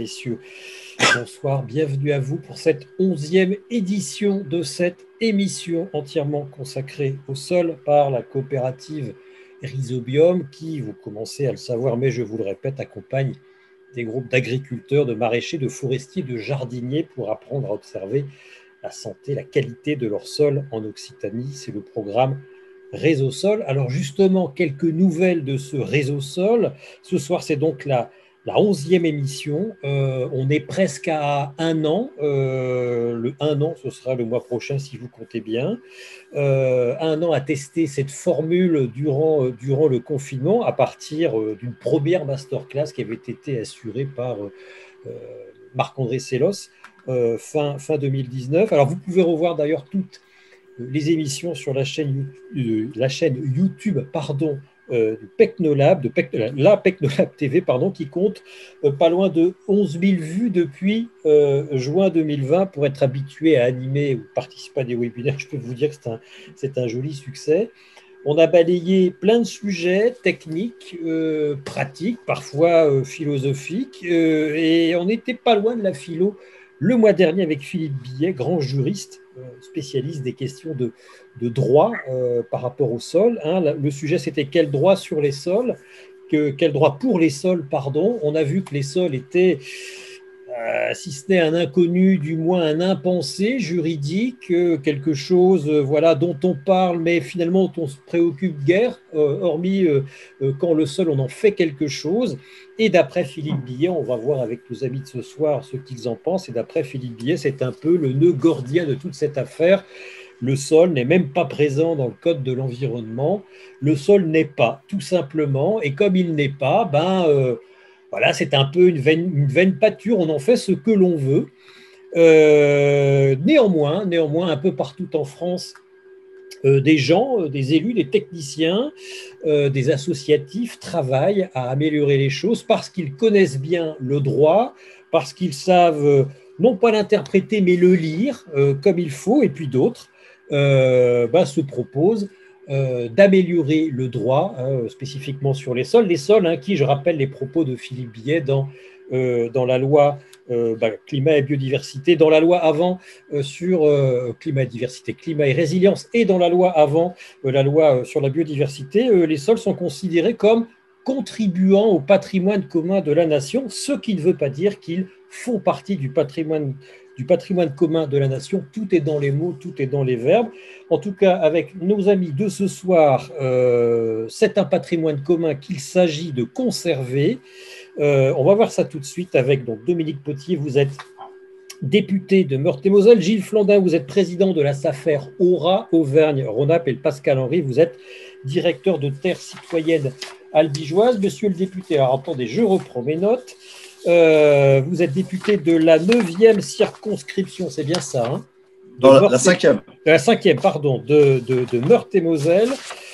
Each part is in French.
messieurs, bonsoir, bienvenue à vous pour cette 11e édition de cette émission entièrement consacrée au sol par la coopérative Rhizobium qui, vous commencez à le savoir, mais je vous le répète, accompagne des groupes d'agriculteurs, de maraîchers, de forestiers, de jardiniers pour apprendre à observer la santé, la qualité de leur sol en Occitanie. C'est le programme Réseau Sol. Alors justement, quelques nouvelles de ce Réseau Sol. Ce soir, c'est donc la 11e émission. On est presque à un an. Le un an, ce sera le mois prochain si vous comptez bien. Un an à tester cette formule durant le confinement à partir d'une première masterclass qui avait été assurée par Marc-André Sellos fin 2019. Alors vous pouvez revoir d'ailleurs toutes les émissions sur la chaîne YouTube du Pecnolab, la Pecnolab TV, qui compte pas loin de 11 000 vues depuis juin 2020. Pour être habitué à animer ou participer à des webinaires, je peux vous dire que c'est un joli succès. On a balayé plein de sujets techniques, pratiques, parfois philosophiques, et on n'était pas loin de la philo le mois dernier avec Philippe Billet, grand juriste, spécialiste des questions de droit par rapport au sol. Le sujet, c'était quel droit sur les sols, quel droit pour les sols, pardon. On a vu que les sols étaient, si ce n'est un inconnu, du moins un impensé juridique, quelque chose dont on parle, mais finalement dont on se préoccupe guère, hormis quand le sol, on en fait quelque chose. Et d'après Philippe Billet, on va voir avec nos amis de ce soir ce qu'ils en pensent, et d'après Philippe Billet, c'est un peu le nœud gordien de toute cette affaire. Le sol n'est même pas présent dans le code de l'environnement. Le sol n'est pas, tout simplement, et comme il n'est pas, c'est un peu une vaine pâture, on en fait ce que l'on veut. Néanmoins, un peu partout en France, des gens, des élus, des techniciens, des associatifs travaillent à améliorer les choses parce qu'ils connaissent bien le droit, parce qu'ils savent non pas l'interpréter mais le lire comme il faut, et puis d'autres se proposent d'améliorer le droit, spécifiquement sur les sols. Les sols, qui, je rappelle les propos de Philippe Billet dans la loi climat et biodiversité, dans la loi avant sur climat et diversité, climat et résilience, et dans la loi avant, la loi sur la biodiversité, les sols sont considérés comme contribuant au patrimoine commun de la nation, ce qui ne veut pas dire qu'ils font partie du patrimoine commun de la nation. Tout est dans les mots, tout est dans les verbes. En tout cas, avec nos amis de ce soir, c'est un patrimoine commun qu'il s'agit de conserver. On va voir ça tout de suite avec Dominique Potier. Vous êtes député de Meurthe-et-Moselle. Gilles Flandin, vous êtes président de la SAFER Aura Auvergne-Rhône-Alpes. Et Pascal Henry, vous êtes directeur de Terre citoyenne albigeoise. Monsieur le député, alors attendez, je reprends mes notes. Vous êtes député de la 9e circonscription, c'est bien ça, la 5e. La 5e, pardon, de Meurthe-et-Moselle.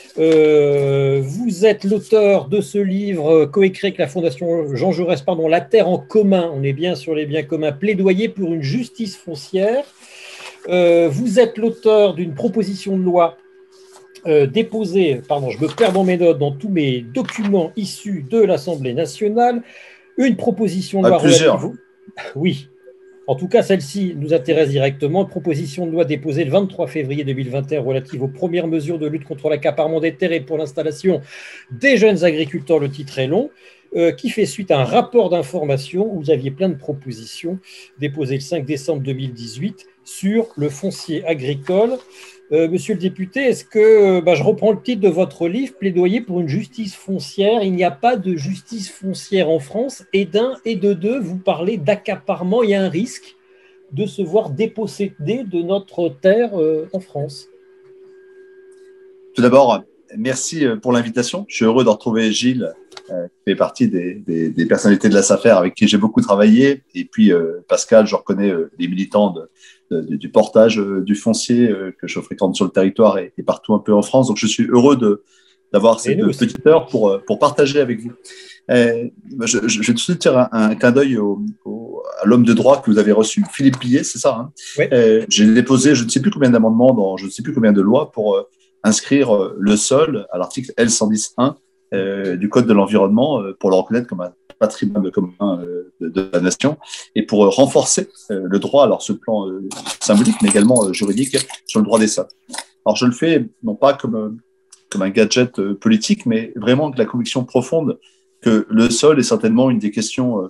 Vous êtes l'auteur de ce livre coécrit avec la Fondation Jean Jaurès, La Terre en commun, on est bien sur les biens communs, plaidoyer pour une justice foncière. Vous êtes l'auteur d'une proposition de loi déposée, je me perds dans mes notes, dans tous mes documents issus de l'Assemblée nationale, une proposition de loi plusieurs. Oui. En tout cas, celle-ci nous intéresse directement. Proposition de loi déposée le 23 février 2021 relative aux premières mesures de lutte contre l'accaparement des terres et pour l'installation des jeunes agriculteurs. Le titre est long, qui fait suite à un rapport d'information où vous aviez plein de propositions déposées le 5 décembre 2018 sur le foncier agricole. Monsieur le député, est-ce que, je reprends le titre de votre livre, plaidoyer pour une justice foncière. Il n'y a pas de justice foncière en France, et d'un et de deux, vous parlez d'accaparement. Il y a un risque de se voir déposséder de notre terre en France. Tout d'abord, merci pour l'invitation. Je suis heureux de retrouver Gilles, qui fait partie des personnalités de la SAFER avec qui j'ai beaucoup travaillé. Et puis Pascal, je reconnais les militants du portage du foncier que je fréquente sur le territoire et partout un peu en France. Donc, je suis heureux d'avoir cette petite heure pour partager avec vous. Je vais tout de suite faire un clin d'œil à l'homme de droit que vous avez reçu, Philippe Billet, c'est ça, hein? Oui. J'ai déposé je ne sais plus combien d'amendements dans je ne sais plus combien de lois pour inscrire le sol à l'article L110.1 du Code de l'environnement pour le reconnaître comme un patrimoine commun de la nation, et pour renforcer le droit, alors ce plan symbolique, mais également juridique, sur le droit des sols. Alors je le fais non pas comme un gadget politique, mais vraiment avec la conviction profonde que le sol est certainement une des questions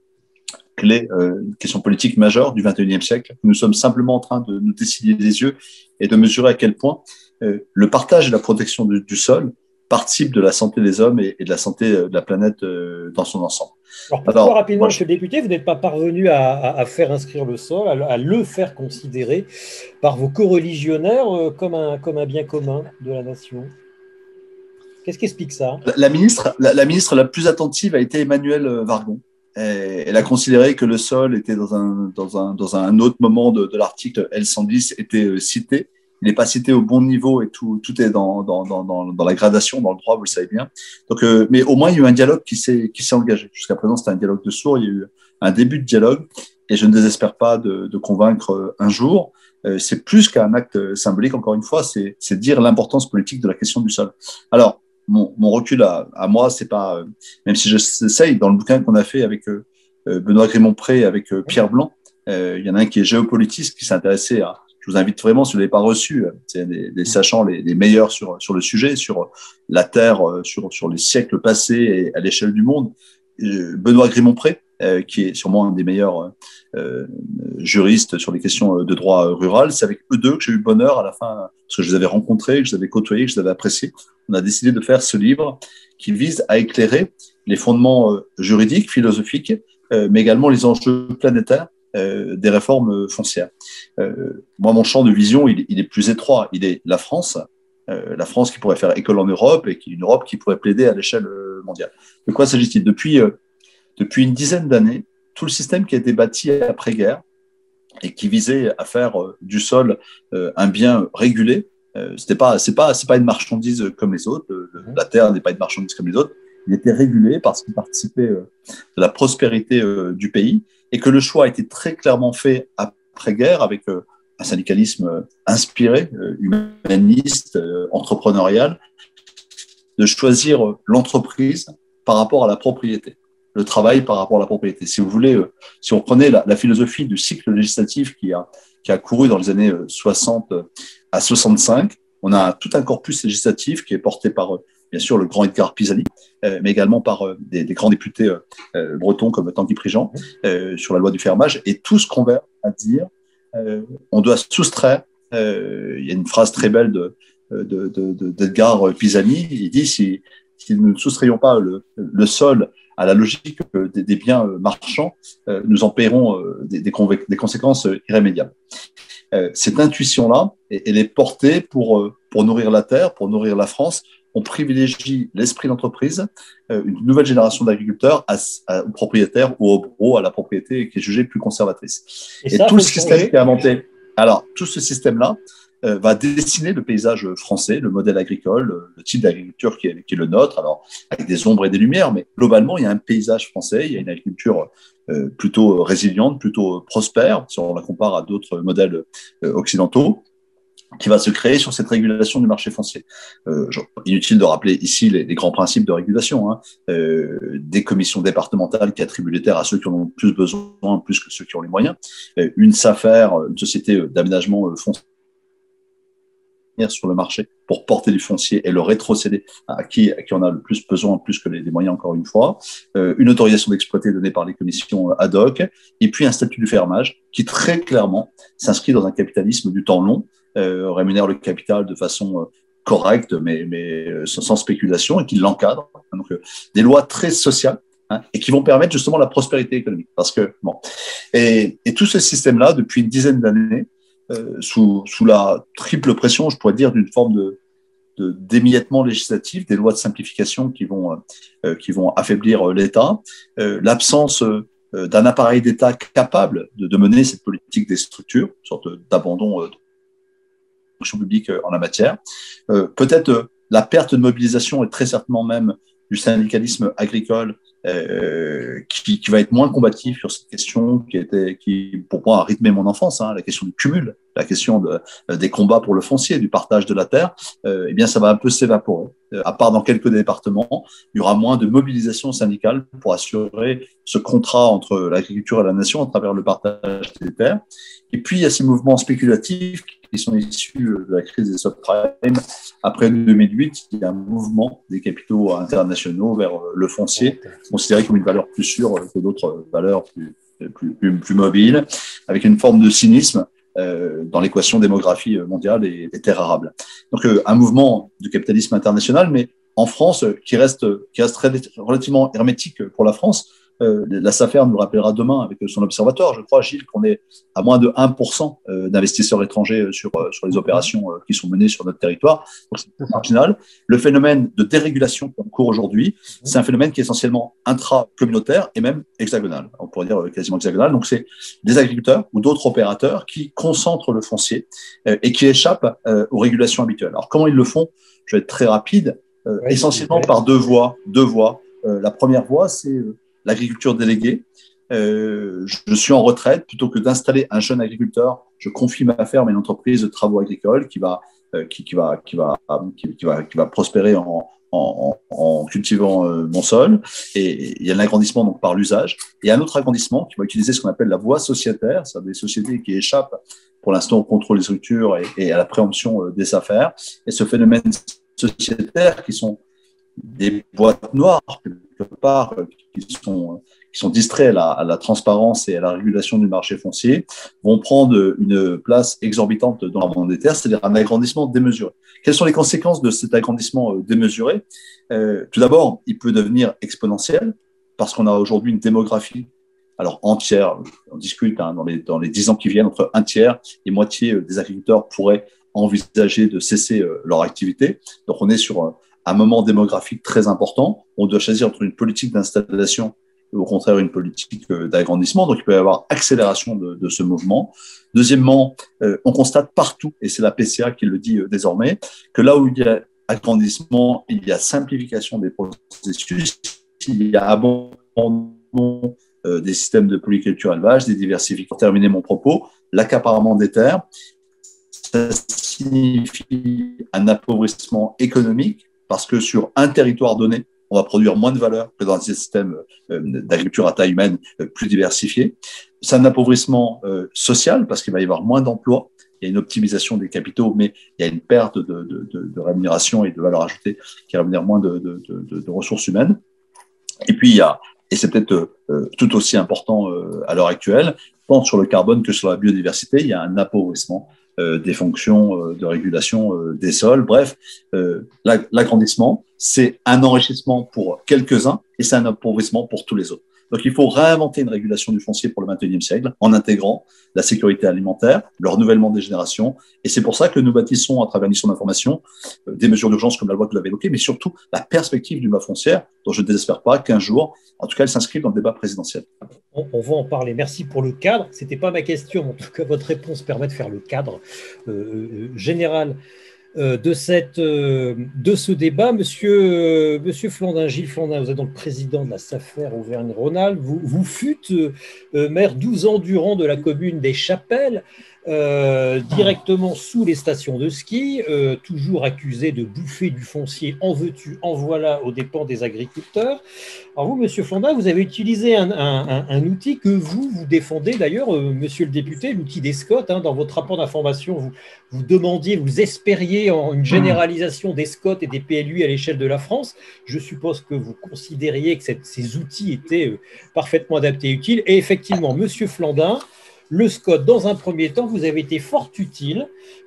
clés, une question politique majeure du XXIe siècle. Nous sommes simplement en train de nous dessiller les yeux et de mesurer à quel point le partage et la protection du sol participent de la santé des hommes et de la santé de la planète dans son ensemble. Alors pourquoi rapidement, monsieur le député, vous n'êtes pas parvenu à faire inscrire le sol, à le faire considérer par vos coreligionnaires comme un bien commun de la nation? Qu'est-ce qui explique ça? La ministre la plus attentive a été Emmanuelle Wargon. Elle a considéré que le sol était dans un autre moment de l'article L110 était cité. Il n'est pas cité au bon niveau et tout est dans la gradation, dans le droit, vous le savez bien. Donc, mais au moins, il y a eu un dialogue qui s'est engagé. Jusqu'à présent, c'était un dialogue de sourds. Il y a eu un début de dialogue et je ne désespère pas de convaincre un jour. C'est plus qu'un acte symbolique, encore une fois, c'est dire l'importance politique de la question du sol. Alors, mon recul à moi, c'est pas, même si j'essaye, dans le bouquin qu'on a fait avec Benoît Grémont-Pré, avec Pierre Blanc, il y en a un qui est géopolitiste, qui s'est intéressé à, je vous invite vraiment, si vous ne l'avez pas reçu, c'est des sachants les meilleurs sur le sujet, sur la Terre, sur les siècles passés et à l'échelle du monde. Benoît Grémont-Pré, qui est sûrement un des meilleurs juristes sur les questions de droit rural. C'est avec eux deux que j'ai eu le bonheur à la fin, parce que je les avais rencontrés, que je les avais côtoyés, que je les avais appréciés. On a décidé de faire ce livre qui vise à éclairer les fondements juridiques, philosophiques, mais également les enjeux planétaires des réformes foncières. Moi, mon champ de vision, il est plus étroit. Il est la France qui pourrait faire école en Europe et une Europe qui pourrait plaider à l'échelle mondiale. De quoi s'agit-il? Depuis une dizaine d'années, tout le système qui a été bâti après-guerre et qui visait à faire du sol un bien régulé, c'est pas une marchandise comme les autres. La terre n'est pas une marchandise comme les autres. Il était régulé parce qu'il participait de la prospérité du pays et que le choix a été très clairement fait après-guerre avec un syndicalisme inspiré, humaniste, entrepreneurial, de choisir l'entreprise par rapport à la propriété, le travail par rapport à la propriété. Si vous voulez, si on prenait la philosophie du cycle législatif qui a couru dans les années 60 à 65, on a tout un corpus législatif qui est porté par, bien sûr, le grand Edgar Pisani, mais également par des grands députés bretons comme Tanguy Prigent sur la loi du fermage, et tous convergent à dire on doit soustraire, il y a une phrase très belle d'Edgar Pisani, il dit si nous ne soustrayons pas le sol à la logique des biens marchands, nous en paierons des conséquences irrémédiables. Cette intuition-là, elle est portée pour nourrir la terre, pour nourrir la France. On privilégie l'esprit d'entreprise, une nouvelle génération d'agriculteurs aux propriétaires ou au gros à la propriété qui est jugée plus conservatrice. Et tout le système qui est inventé. Alors, tout ce système-là va dessiner le paysage français, le modèle agricole, le type d'agriculture qui est le nôtre, alors avec des ombres et des lumières, mais globalement, il y a un paysage français, il y a une agriculture plutôt résiliente, plutôt prospère, si on la compare à d'autres modèles occidentaux, qui va se créer sur cette régulation du marché foncier. Inutile de rappeler ici les grands principes de régulation, hein. Des commissions départementales qui attribuent les terres à ceux qui en ont plus besoin, plus que ceux qui ont les moyens, une SAFER, une société d'aménagement foncier sur le marché pour porter du foncier et le rétrocéder à qui en a le plus besoin, plus que les moyens, encore une fois, une autorisation d'exploiter donnée par les commissions ad hoc, et puis un statut du fermage qui très clairement s'inscrit dans un capitalisme du temps long, rémunère le capital de façon correcte, mais sans spéculation, et qui l'encadre. Donc, des lois très sociales, hein, et qui vont permettre justement la prospérité économique. Parce que, bon, et tout ce système-là, depuis une dizaine d'années, sous la triple pression, je pourrais dire, d'une forme d'émiettement législatif, des lois de simplification qui vont affaiblir l'État, l'absence d'un appareil d'État capable de mener cette politique des structures, une sorte d'abandon de l'action publique en la matière, peut-être la perte de mobilisation et très certainement même du syndicalisme agricole qui va être moins combatif sur cette question qui pour moi a rythmé mon enfance, la question du cumul, la question des combats pour le foncier, du partage de la terre, eh bien ça va un peu s'évaporer. À part dans quelques départements, il y aura moins de mobilisation syndicale pour assurer ce contrat entre l'agriculture et la nation à travers le partage des terres. Et puis il y a ces mouvements spéculatifs qui sont issus de la crise des subprimes. Après 2008, il y a un mouvement des capitaux internationaux vers le foncier, considéré comme une valeur plus sûre que d'autres valeurs plus mobiles, avec une forme de cynisme dans l'équation démographie mondiale et des terres arables. Donc un mouvement de capitalisme international, mais en France, qui reste relativement hermétique pour la France. La SAFER nous rappellera demain avec son observatoire, je crois, Gilles, qu'on est à moins de 1% d'investisseurs étrangers sur les opérations qui sont menées sur notre territoire. Donc, c'est marginal. Le phénomène de dérégulation qu'on court aujourd'hui, c'est un phénomène qui est essentiellement intra-communautaire et même hexagonal. On pourrait dire quasiment hexagonal. Donc, c'est des agriculteurs ou d'autres opérateurs qui concentrent le foncier et qui échappent aux régulations habituelles. Alors, comment ils le font? Je vais être très rapide. Essentiellement par deux voies. La première voie, c'est l'agriculture déléguée. Je suis en retraite. Plutôt que d'installer un jeune agriculteur, je confie ma ferme à une entreprise de travaux agricoles qui va prospérer en cultivant mon sol. Et il y a l'agrandissement donc par l'usage. Et un autre agrandissement qui va utiliser ce qu'on appelle la voie sociétaire, c'est-à-dire des sociétés qui échappent pour l'instant au contrôle des structures et à la préemption des affaires. Et ce phénomène sociétaire qui sont des boîtes noires, quelque part, qui sont distraits à la transparence et à la régulation du marché foncier, vont prendre une place exorbitante dans la vente des terres, c'est-à-dire un agrandissement démesuré. Quelles sont les conséquences de cet agrandissement démesuré? Tout d'abord, il peut devenir exponentiel, parce qu'on a aujourd'hui une démographie entière, on discute dans les 10 ans qui viennent, entre un tiers et moitié des agriculteurs pourraient envisager de cesser leur activité. Donc on est sur un moment démographique très important. On doit choisir entre une politique d'installation et au contraire une politique d'agrandissement. Donc il peut y avoir accélération de ce mouvement. Deuxièmement, on constate partout, et c'est la PCA qui le dit désormais, que là où il y a agrandissement, il y a simplification des processus, il y a abandon des systèmes de polyculture élevage, des diversifications. Pour terminer mon propos, l'accaparement des terres, ça signifie un appauvrissement économique parce que sur un territoire donné, on va produire moins de valeur que dans un système d'agriculture à taille humaine plus diversifié. C'est un appauvrissement social parce qu'il va y avoir moins d'emplois. Il y a une optimisation des capitaux, mais il y a une perte de rémunération et de valeur ajoutée qui va venir moins de ressources humaines. Et puis, il y a, et c'est peut-être tout aussi important à l'heure actuelle, tant sur le carbone que sur la biodiversité, il y a un appauvrissement des fonctions de régulation des sols. Bref, l'agrandissement, c'est un enrichissement pour quelques-uns et c'est un appauvrissement pour tous les autres. Donc, il faut réinventer une régulation du foncier pour le XXIe siècle en intégrant la sécurité alimentaire, le renouvellement des générations. Et c'est pour ça que nous bâtissons, à travers une mission d'information, des mesures d'urgence comme la loi que vous l'avez évoquée, mais surtout la perspective du bas foncière, dont je ne désespère pas qu'un jour, en tout cas, elle s'inscrive dans le débat présidentiel. On va en parler. Merci pour le cadre. Ce n'était pas ma question, mais en tout cas, votre réponse permet de faire le cadre général de ce débat. Monsieur Flandin, Gilles Flandin, vous êtes donc président de la SAFER Auvergne-Rhône-Alpes. Vous fûtes maire 12 ans durant de la commune des Chapelles, directement sous les stations de ski, toujours accusé de bouffer du foncier en veux-tu, en voilà, aux dépens des agriculteurs. Alors vous, monsieur Flandin, vous avez utilisé un outil que vous défendez d'ailleurs, monsieur le député, l'outil des SCOT. Dans votre rapport d'information, vous demandiez, vous espériez une généralisation des SCOT et des PLU à l'échelle de la France. Je suppose que vous considériez que ces outils étaient parfaitement adaptés et utiles. Et effectivement, monsieur Flandin, le SCOT, dans un premier temps, vous a été fort utile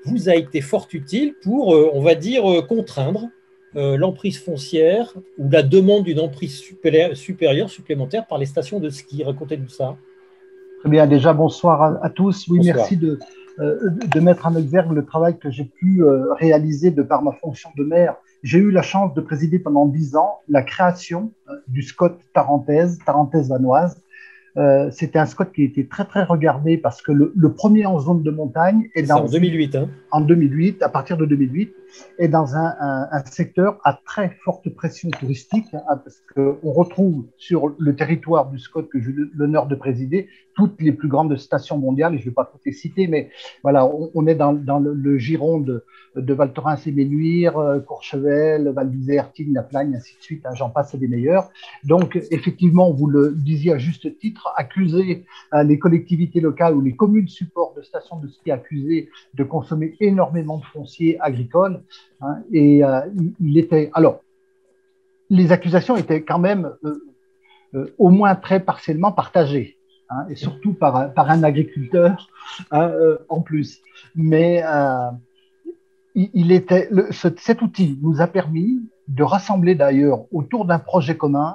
pour, on va dire, contraindre l'emprise foncière ou la demande d'une emprise supérieure, supplémentaire par les stations de ski. Racontez-nous ça. Très bien, déjà bonsoir à tous. Oui, bonsoir. Merci de mettre en exergue le travail que j'ai pu réaliser de par ma fonction de maire. J'ai eu la chance de présider pendant 10 ans la création du SCOT Tarentaise vanoise. C'était un SCOT qui était très très regardé parce que le premier en zone de montagne est en 2008. Hein. En 2008, à partir de 2008, est dans un secteur à très forte pression touristique, hein, parce qu'on retrouve sur le territoire du SCOT que j'ai l'honneur de présider toutes les plus grandes stations mondiales, et je ne vais pas toutes les citer, mais voilà, on est dans le giron de Val Thorens et Ménuire, Courchevel, Val d'Isère, Tignes, La Plagne, ainsi de suite, hein, j'en passe, c'est des meilleurs. Donc, effectivement, vous le disiez à juste titre, accuser les collectivités locales ou les communes support de stations de ski accusées de consommer énormément de foncier agricole. Hein, et il était. Alors, les accusations étaient quand même au moins très partiellement partagées, hein, et surtout par un agriculteur en plus. Mais cet outil nous a permis de rassembler d'ailleurs autour d'un projet commun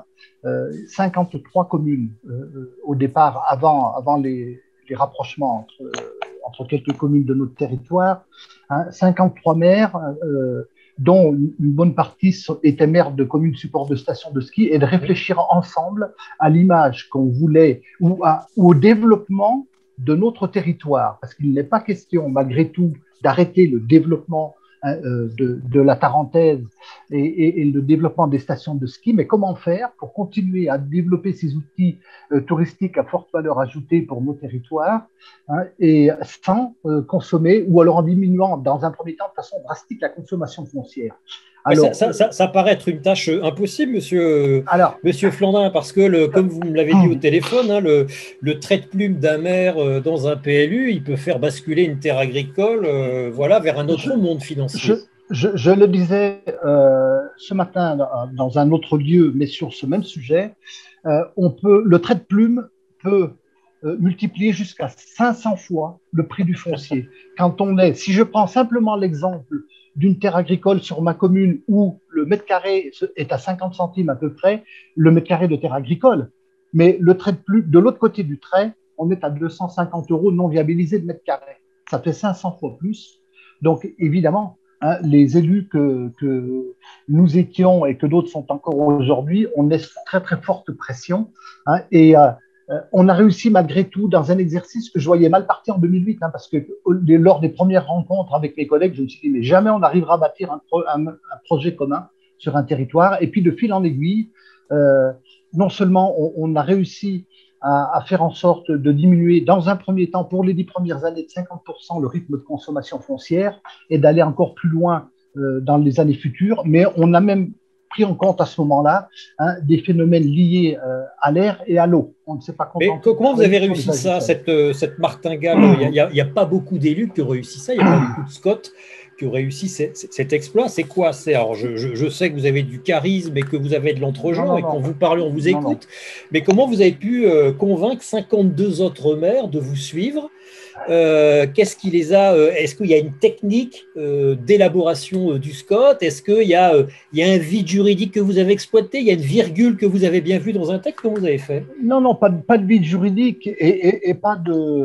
53 communes au départ, avant les rapprochements entre quelques communes de notre territoire, hein, 53 maires, dont une bonne partie étaient maires de communes support de stations de ski, et de réfléchir ensemble à l'image qu'on voulait ou au développement de notre territoire, parce qu'il n'est pas question, malgré tout, d'arrêter le développement de la Tarentaise et le développement des stations de ski, mais comment faire pour continuer à développer ces outils touristiques à forte valeur ajoutée pour nos territoires, hein, et sans consommer, ou alors en diminuant dans un premier temps de façon drastique la consommation foncière. Alors, ça paraît être une tâche impossible, monsieur Flandin, parce que, comme vous me l'avez dit au téléphone, hein, le trait de plume d'un maire dans un PLU, il peut faire basculer une terre agricole vers un autre monde financier. Je le disais ce matin dans un autre lieu, mais sur ce même sujet, le trait de plume peut multiplier jusqu'à 500 fois le prix du foncier. Si je prends simplement l'exemple d'une terre agricole sur ma commune où le mètre carré est à 50 centimes à peu près, le mètre carré de terre agricole, mais le trait de plume, de l'autre côté du trait, on est à 250 € non viabilisés de mètre carré. Ça fait 500 fois plus. Donc, évidemment, hein, les élus que nous étions et que d'autres sont encore aujourd'hui, on est sous très, très forte pression. Hein, et on a réussi malgré tout dans un exercice que je voyais mal parti en 2008, hein, parce que lors des premières rencontres avec mes collègues, je me suis dit, mais jamais on n'arrivera à bâtir un projet commun sur un territoire. Et puis, de fil en aiguille, non seulement on a réussi à faire en sorte de diminuer, dans un premier temps, pour les 10 premières années, de 50% le rythme de consommation foncière, et d'aller encore plus loin dans les années futures. Mais on a même pris en compte à ce moment-là, hein, des phénomènes liés à l'air et à l'eau. On ne s'est pas contenté. Mais comment vous avez réussi ça, cette martingale? Il n'y a pas beaucoup d'élus qui ont réussi ça, il n'y a pas beaucoup de Scots qui ont réussi cet exploit. C'est quoi? Alors, je sais que vous avez du charisme et que vous avez de l'entre-gens, et quand vous parlez, on vous écoute. Mais comment vous avez pu convaincre 52 autres maires de vous suivre? Qu'est-ce qui les a Est-ce qu'il y a une technique d'élaboration du SCOT? Est-ce qu'il y a un vide juridique que vous avez exploité? Il y a une virgule que vous avez bien vue dans un texte? Comment vous avez fait? Non, pas de vide juridique et pas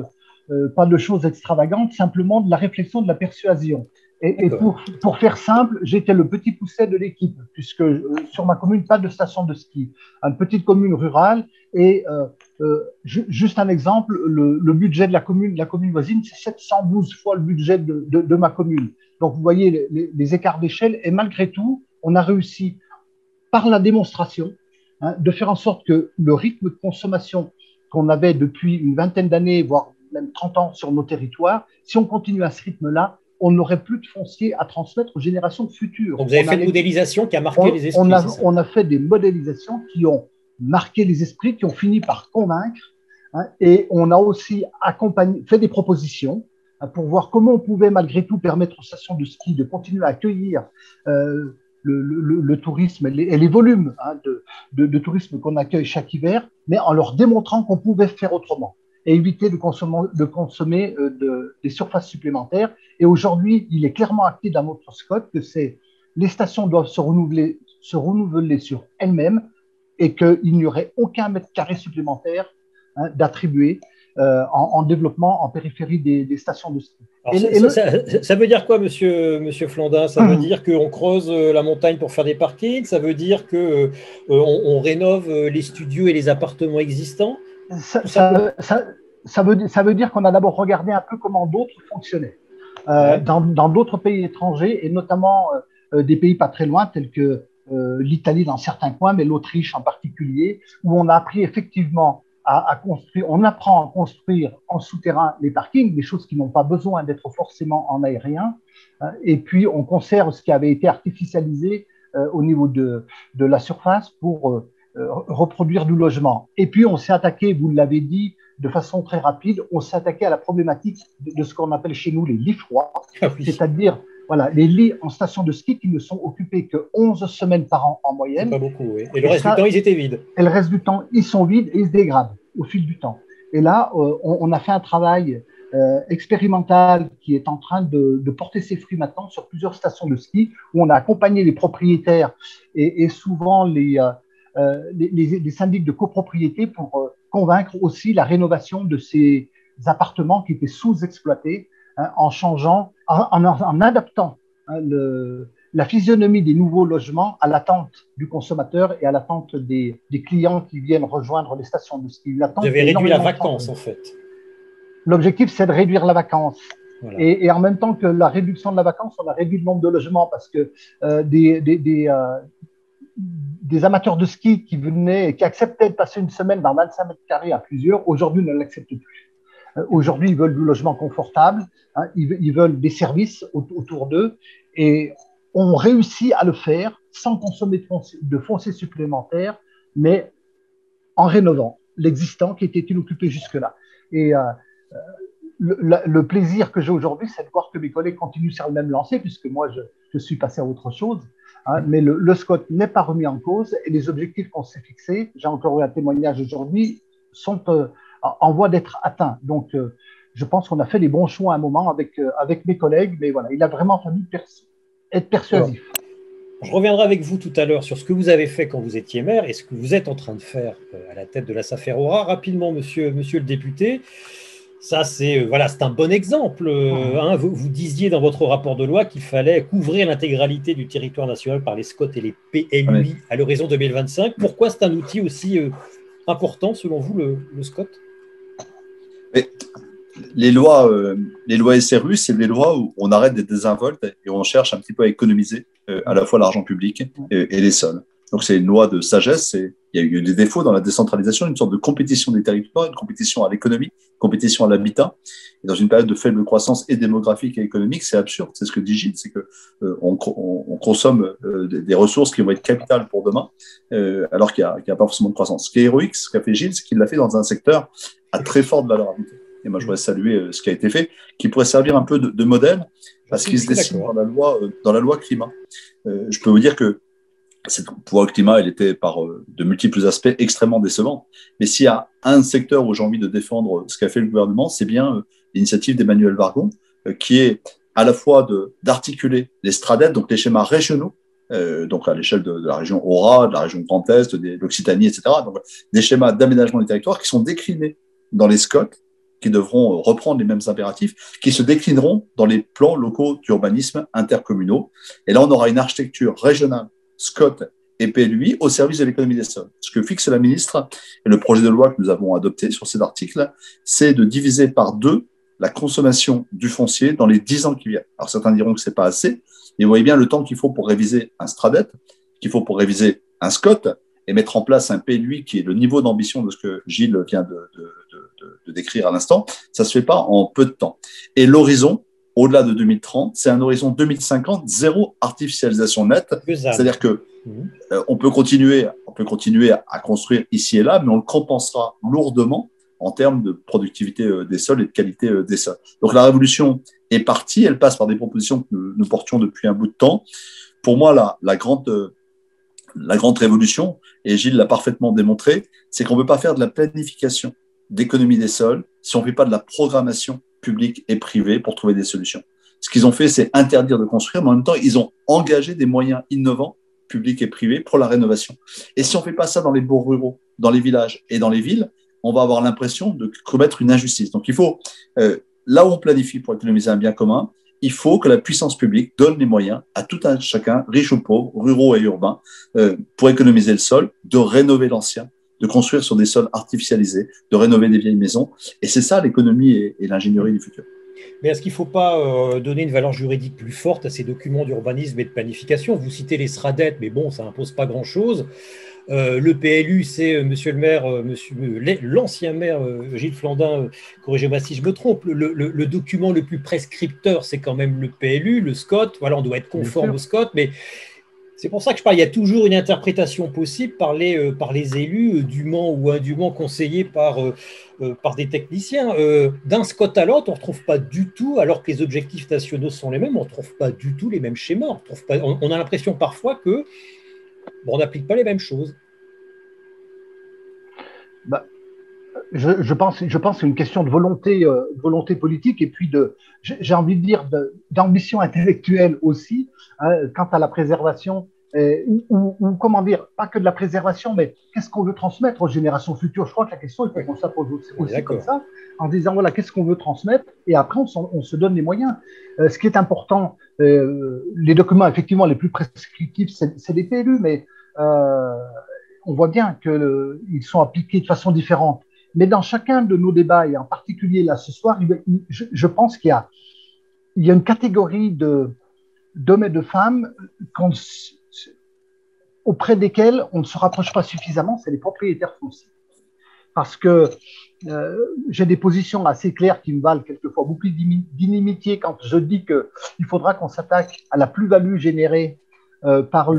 de choses extravagantes, simplement de la réflexion, de la persuasion. Et pour faire simple, j'étais le petit pousset de l'équipe, puisque sur ma commune, pas de station de ski. Une petite commune rurale, et juste un exemple, le budget de la commune voisine, c'est 712 fois le budget de ma commune. Donc, vous voyez les écarts d'échelle, et malgré tout, on a réussi, par la démonstration, hein, de faire en sorte que le rythme de consommation qu'on avait depuis une vingtaine d'années, voire même 30 ans sur nos territoires, si on continue à ce rythme-là, on n'aurait plus de foncier à transmettre aux générations futures. Donc, vous avez fait une modélisation qui a marqué les esprits. On a fait des modélisations qui ont marqué les esprits, qui ont fini par convaincre, hein, et on a aussi fait des propositions, hein, pour voir comment on pouvait malgré tout permettre aux stations de ski de continuer à accueillir le tourisme et les volumes, hein, de tourisme qu'on accueille chaque hiver, mais en leur démontrant qu'on pouvait faire autrement et éviter de consommer des surfaces supplémentaires. Et aujourd'hui, il est clairement acté dans notre SCOT que les stations doivent se renouveler sur elles-mêmes, et qu'il n'y aurait aucun mètre carré supplémentaire, hein, d'attribuer en développement en périphérie des stations de ski. Alors, ça veut dire quoi, monsieur Flandin? Ça veut dire qu'on creuse la montagne pour faire des parkings? Ça veut dire qu'on rénove les studios et les appartements existants? Ça veut dire qu'on a d'abord regardé un peu comment d'autres fonctionnaient. Dans d'autres pays étrangers, et notamment des pays pas très loin, tels que l'Italie dans certains coins, mais l'Autriche en particulier, où on a appris effectivement à construire, on apprend à construire en souterrain les parkings, des choses qui n'ont pas besoin d'être forcément en aérien, et puis on conserve ce qui avait été artificialisé au niveau de la surface pour reproduire du logement. Et puis on s'est attaqué, vous l'avez dit, de façon très rapide, on s'est attaqué à la problématique de ce qu'on appelle chez nous les lits froids, c'est-à-dire les lits en station de ski qui ne sont occupés que 11 semaines par an en moyenne. C'est pas beaucoup, oui. Et le reste du temps, ils étaient vides. Et le reste du temps, ils sont vides et ils se dégradent au fil du temps. Et là, on a fait un travail expérimental qui est en train de porter ses fruits maintenant sur plusieurs stations de ski, où on a accompagné les propriétaires et souvent les syndics de copropriété pour convaincre aussi la rénovation de ces appartements qui étaient sous-exploités, en changeant, en adaptant la physionomie des nouveaux logements à l'attente du consommateur et à l'attente des clients qui viennent rejoindre les stations de ski. Vous avez réduit la vacance, en fait. L'objectif, c'est de réduire la vacance. Voilà. Et en même temps que la réduction de la vacance, on a réduit le nombre de logements parce que des amateurs de ski qui venaient et qui acceptaient de passer une semaine dans 25 mètres carrés à plusieurs, aujourd'hui ne l'acceptent plus. Aujourd'hui, ils veulent du logement confortable, ils veulent des services autour d'eux, et on réussit à le faire sans consommer de foncier supplémentaire, mais en rénovant l'existant qui était inoccupé jusque-là. Et le plaisir que j'ai aujourd'hui, c'est de voir que mes collègues continuent sur le même lancé, puisque moi, je suis passé à autre chose. Mais le SCOT n'est pas remis en cause, et les objectifs qu'on s'est fixés, j'ai encore eu un témoignage aujourd'hui, sont en voie d'être atteints. Donc, je pense qu'on a fait les bons choix à un moment avec mes collègues, mais voilà, il a vraiment fallu être persuasif. Alors, je reviendrai avec vous tout à l'heure sur ce que vous avez fait quand vous étiez maire et ce que vous êtes en train de faire à la tête de la SAFER Aura. Rapidement, monsieur le député, ça, c'est un bon exemple. Vous disiez dans votre rapport de loi qu'il fallait couvrir l'intégralité du territoire national par les SCOT et les PLUI à l'horizon 2025. Pourquoi c'est un outil aussi important, selon vous, le SCOT? Les lois SRU, c'est des lois où on arrête des désinvoltes et on cherche un petit peu à économiser à la fois l'argent public et les sols. Donc, c'est une loi de sagesse. Il y a eu des défauts dans la décentralisation, une sorte de compétition des territoires, une compétition à l'économie, une compétition à l'habitat. Et dans une période de faible croissance et démographique et économique, c'est absurde. C'est ce que dit Gilles, c'est que on consomme des ressources qui vont être capitales pour demain, alors qu'il n'y a pas forcément de croissance. Ce qui est héroïque, ce qu'a fait Gilles, c'est qu'il l'a fait dans un secteur à très forte valeur ajoutée. Et moi, je voudrais saluer ce qui a été fait, qui pourrait servir un peu de modèle, parce qu'il se dessine dans la loi climat. Je peux vous dire que cette loi climat, elle était par de multiples aspects extrêmement décevante. Mais s'il y a un secteur où j'ai envie de défendre ce qu'a fait le gouvernement, c'est bien l'initiative d'Emmanuel Vargon, qui est à la fois d'articuler les STRADET, donc les schémas régionaux, donc à l'échelle de la région Aura, de la région Grand Est, de l'Occitanie, etc. Donc des schémas d'aménagement des territoires qui sont déclinés dans les SCOT, qui devront reprendre les mêmes impératifs, qui se déclineront dans les plans locaux d'urbanisme intercommunaux. Et là, on aura une architecture régionale, SCOT et PLUI, au service de l'économie des sols. Ce que fixe la ministre, et le projet de loi que nous avons adopté sur cet article, c'est de diviser par 2 la consommation du foncier dans les 10 ans qui viennent. Alors, certains diront que c'est pas assez, mais vous voyez bien le temps qu'il faut pour réviser un STRADET, qu'il faut pour réviser un SCOT, et mettre en place un PLUI qui est le niveau d'ambition de ce que Gilles vient de décrire à l'instant. Ça se fait pas en peu de temps. Et l'horizon, au-delà de 2030, c'est un horizon 2050, zéro artificialisation nette. C'est-à-dire que on peut continuer à construire ici et là, mais on le compensera lourdement en termes de productivité des sols et de qualité des sols. Donc la révolution est partie, elle passe par des propositions que nous portions depuis un bout de temps. Pour moi, la grande révolution, et Gilles l'a parfaitement démontré, c'est qu'on ne peut pas faire de la planification d'économie des sols si on ne fait pas de la programmation publique et privée pour trouver des solutions. Ce qu'ils ont fait, c'est interdire de construire, mais en même temps, ils ont engagé des moyens innovants, publics et privés, pour la rénovation. Et si on ne fait pas ça dans les bourgs ruraux, dans les villages et dans les villes, on va avoir l'impression de commettre une injustice. Donc il faut, là où on planifie pour économiser un bien commun, il faut que la puissance publique donne les moyens à tout un chacun, riche ou pauvre, ruraux et urbains, pour économiser le sol, de rénover l'ancien, de construire sur des sols artificialisés, de rénover des vieilles maisons. Et c'est ça l'économie et l'ingénierie du futur. Mais est-ce qu'il ne faut pas donner une valeur juridique plus forte à ces documents d'urbanisme et de planification? Vous citez les SRADET, mais bon, ça n'impose pas grand-chose. Le PLU, c'est monsieur le maire, l'ancien maire Gilles Flandin, corrigez-moi si je me trompe, le document le plus prescripteur, c'est quand même le PLU, le SCOT. Voilà, on doit être conforme au SCOT, mais c'est pour ça que je parle. Il y a toujours une interprétation possible par les élus, dûment ou indûment conseillés par des techniciens. D'un SCOT à l'autre, on ne retrouve pas du tout, alors que les objectifs nationaux sont les mêmes, on ne retrouve pas du tout les mêmes schémas. On a l'impression parfois que on n'applique pas les mêmes choses. Bah, je pense que c'est une question de volonté politique et puis j'ai envie de dire, d'ambition intellectuelle aussi, hein, quant à la préservation, ou comment dire, pas que de la préservation, mais qu'est-ce qu'on veut transmettre aux générations futures? Je crois que la question, il faut qu'on se pose aussi comme ça, en disant, voilà, qu'est-ce qu'on veut transmettre? Et après, on se donne les moyens. Ce qui est important, les documents, effectivement, les plus prescriptifs, c'est les PLU, mais on voit bien qu'ils sont appliqués de façon différente. Mais dans chacun de nos débats, et en particulier là ce soir, je pense qu'il y a une catégorie d'hommes et de femmes auprès desquels on ne se rapproche pas suffisamment, c'est les propriétaires fonciers. Parce que j'ai des positions assez claires qui me valent quelquefois beaucoup d'inimitié quand je dis qu'il faudra qu'on s'attaque à la plus-value générée par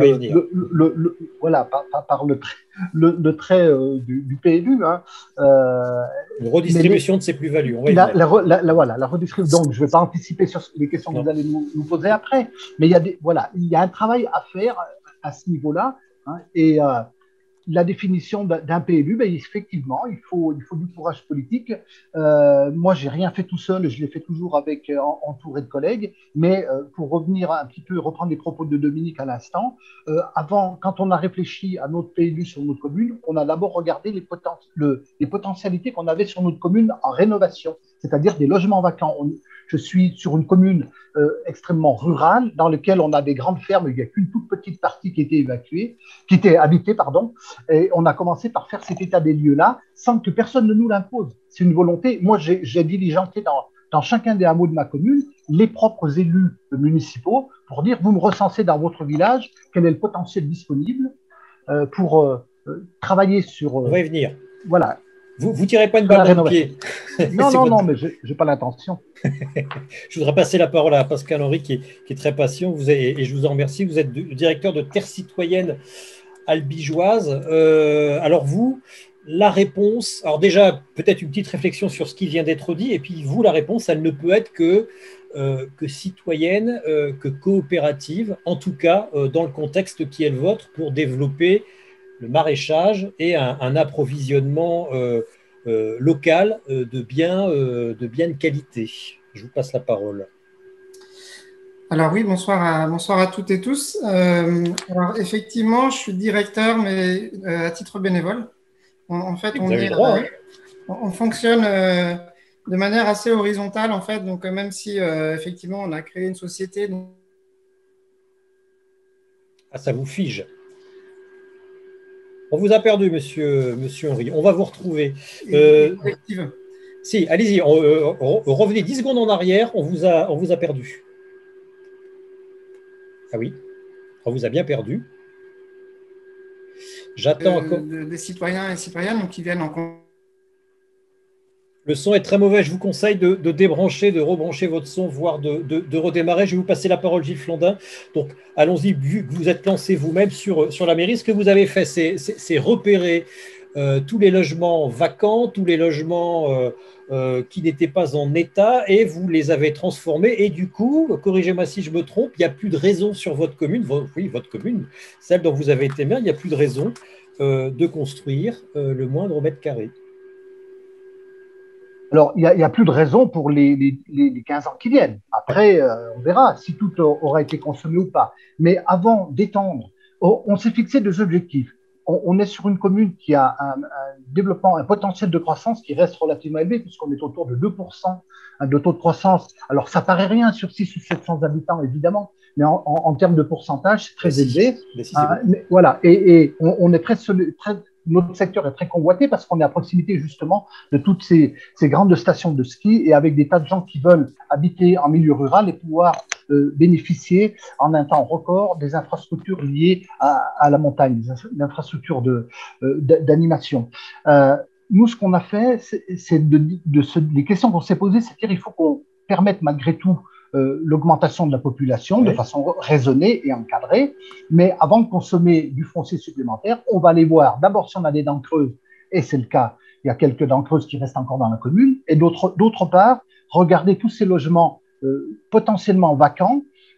le trait du PLU. Hein. Une redistribution de ces plus-values. La redistribution. Donc, je ne vais pas anticiper sur les questions que vous allez nous poser après, mais il y a un travail à faire à ce niveau-là. Hein, et la définition d'un PLU, ben, effectivement, il faut du courage politique. Moi, je n'ai rien fait tout seul, je l'ai fait toujours entouré de collègues. Mais pour revenir un petit peu, reprendre les propos de Dominique à l'instant, quand on a réfléchi à notre PLU sur notre commune, on a d'abord regardé les potentialités qu'on avait sur notre commune en rénovation, c'est-à-dire des logements vacants. Je suis sur une commune extrêmement rurale dans laquelle on a des grandes fermes, il n'y a qu'une toute petite partie qui était habitée, pardon. Et on a commencé par faire cet état des lieux-là sans que personne ne nous l'impose. C'est une volonté. Moi, j'ai diligenté dans chacun des hameaux de ma commune les propres élus municipaux pour dire, vous me recensez dans votre village, quel est le potentiel disponible pour travailler sur… On va y venir. Voilà. Vous ne tirez pas une balle dans le pied. Non, mais je n'ai pas l'intention. Je voudrais passer la parole à Pascal Henry, qui est très patient, et je vous en remercie. Vous êtes directeur de Terre citoyenne albigeoise. Alors vous, la réponse… Alors déjà, peut-être une petite réflexion sur ce qui vient d'être dit, et puis vous, la réponse, elle ne peut être que citoyenne, que coopérative, en tout cas dans le contexte qui est le vôtre, pour développer le maraîchage et un approvisionnement local de biens de qualité. Je vous passe la parole. Alors oui, bonsoir à toutes et tous. Alors effectivement, je suis directeur, mais à titre bénévole. En fait, on fonctionne de manière assez horizontale, en fait. Donc même si effectivement on a créé une société. Ah, ça vous fige. On vous a perdu, monsieur Henry. On va vous retrouver. Si, allez-y. Revenez 10 secondes en arrière. On vous a perdu. Ah oui, on vous a bien perdu. J'attends encore. Des citoyens et citoyennes qui viennent en… Le son est très mauvais. Je vous conseille de débrancher, de rebrancher votre son, voire de redémarrer. Je vais vous passer la parole, Gilles Flandin. Donc, allons-y, vu que vous êtes lancé vous-même sur la mairie. Ce que vous avez fait, c'est repérer tous les logements vacants, tous les logements qui n'étaient pas en état, et vous les avez transformés. Et du coup, corrigez-moi si je me trompe, il n'y a plus de raison sur votre commune, votre commune, celle dont vous avez été maire, il n'y a plus de raison de construire le moindre mètre carré. Alors, il n'y a plus de raison pour les 15 ans qui viennent. Après, on verra si tout aura été consommé ou pas. Mais avant d'étendre, on s'est fixé deux objectifs. On est sur une commune qui a un développement, un potentiel de croissance qui reste relativement élevé, puisqu'on est autour de 2% de taux de croissance. Alors, ça paraît rien sur 600 ou 700 habitants, évidemment, mais en termes de pourcentage, c'est très élevé. Mais voilà, et on est notre secteur est très convoité parce qu'on est à proximité justement de toutes ces grandes stations de ski et avec des tas de gens qui veulent habiter en milieu rural et pouvoir bénéficier en un temps record des infrastructures liées à la montagne, des infrastructures d'animation. Nous, ce qu'on a fait, c'est les questions qu'on s'est posées, c'est-à-dire il faut qu'on permette malgré tout l'augmentation de la population de façon raisonnée et encadrée. Mais avant de consommer du foncier supplémentaire, on va aller voir d'abord si on a des dents creuses, et c'est le cas, il y a quelques dents creuses qui restent encore dans la commune, et d'autre part, regarder tous ces logements potentiellement vacants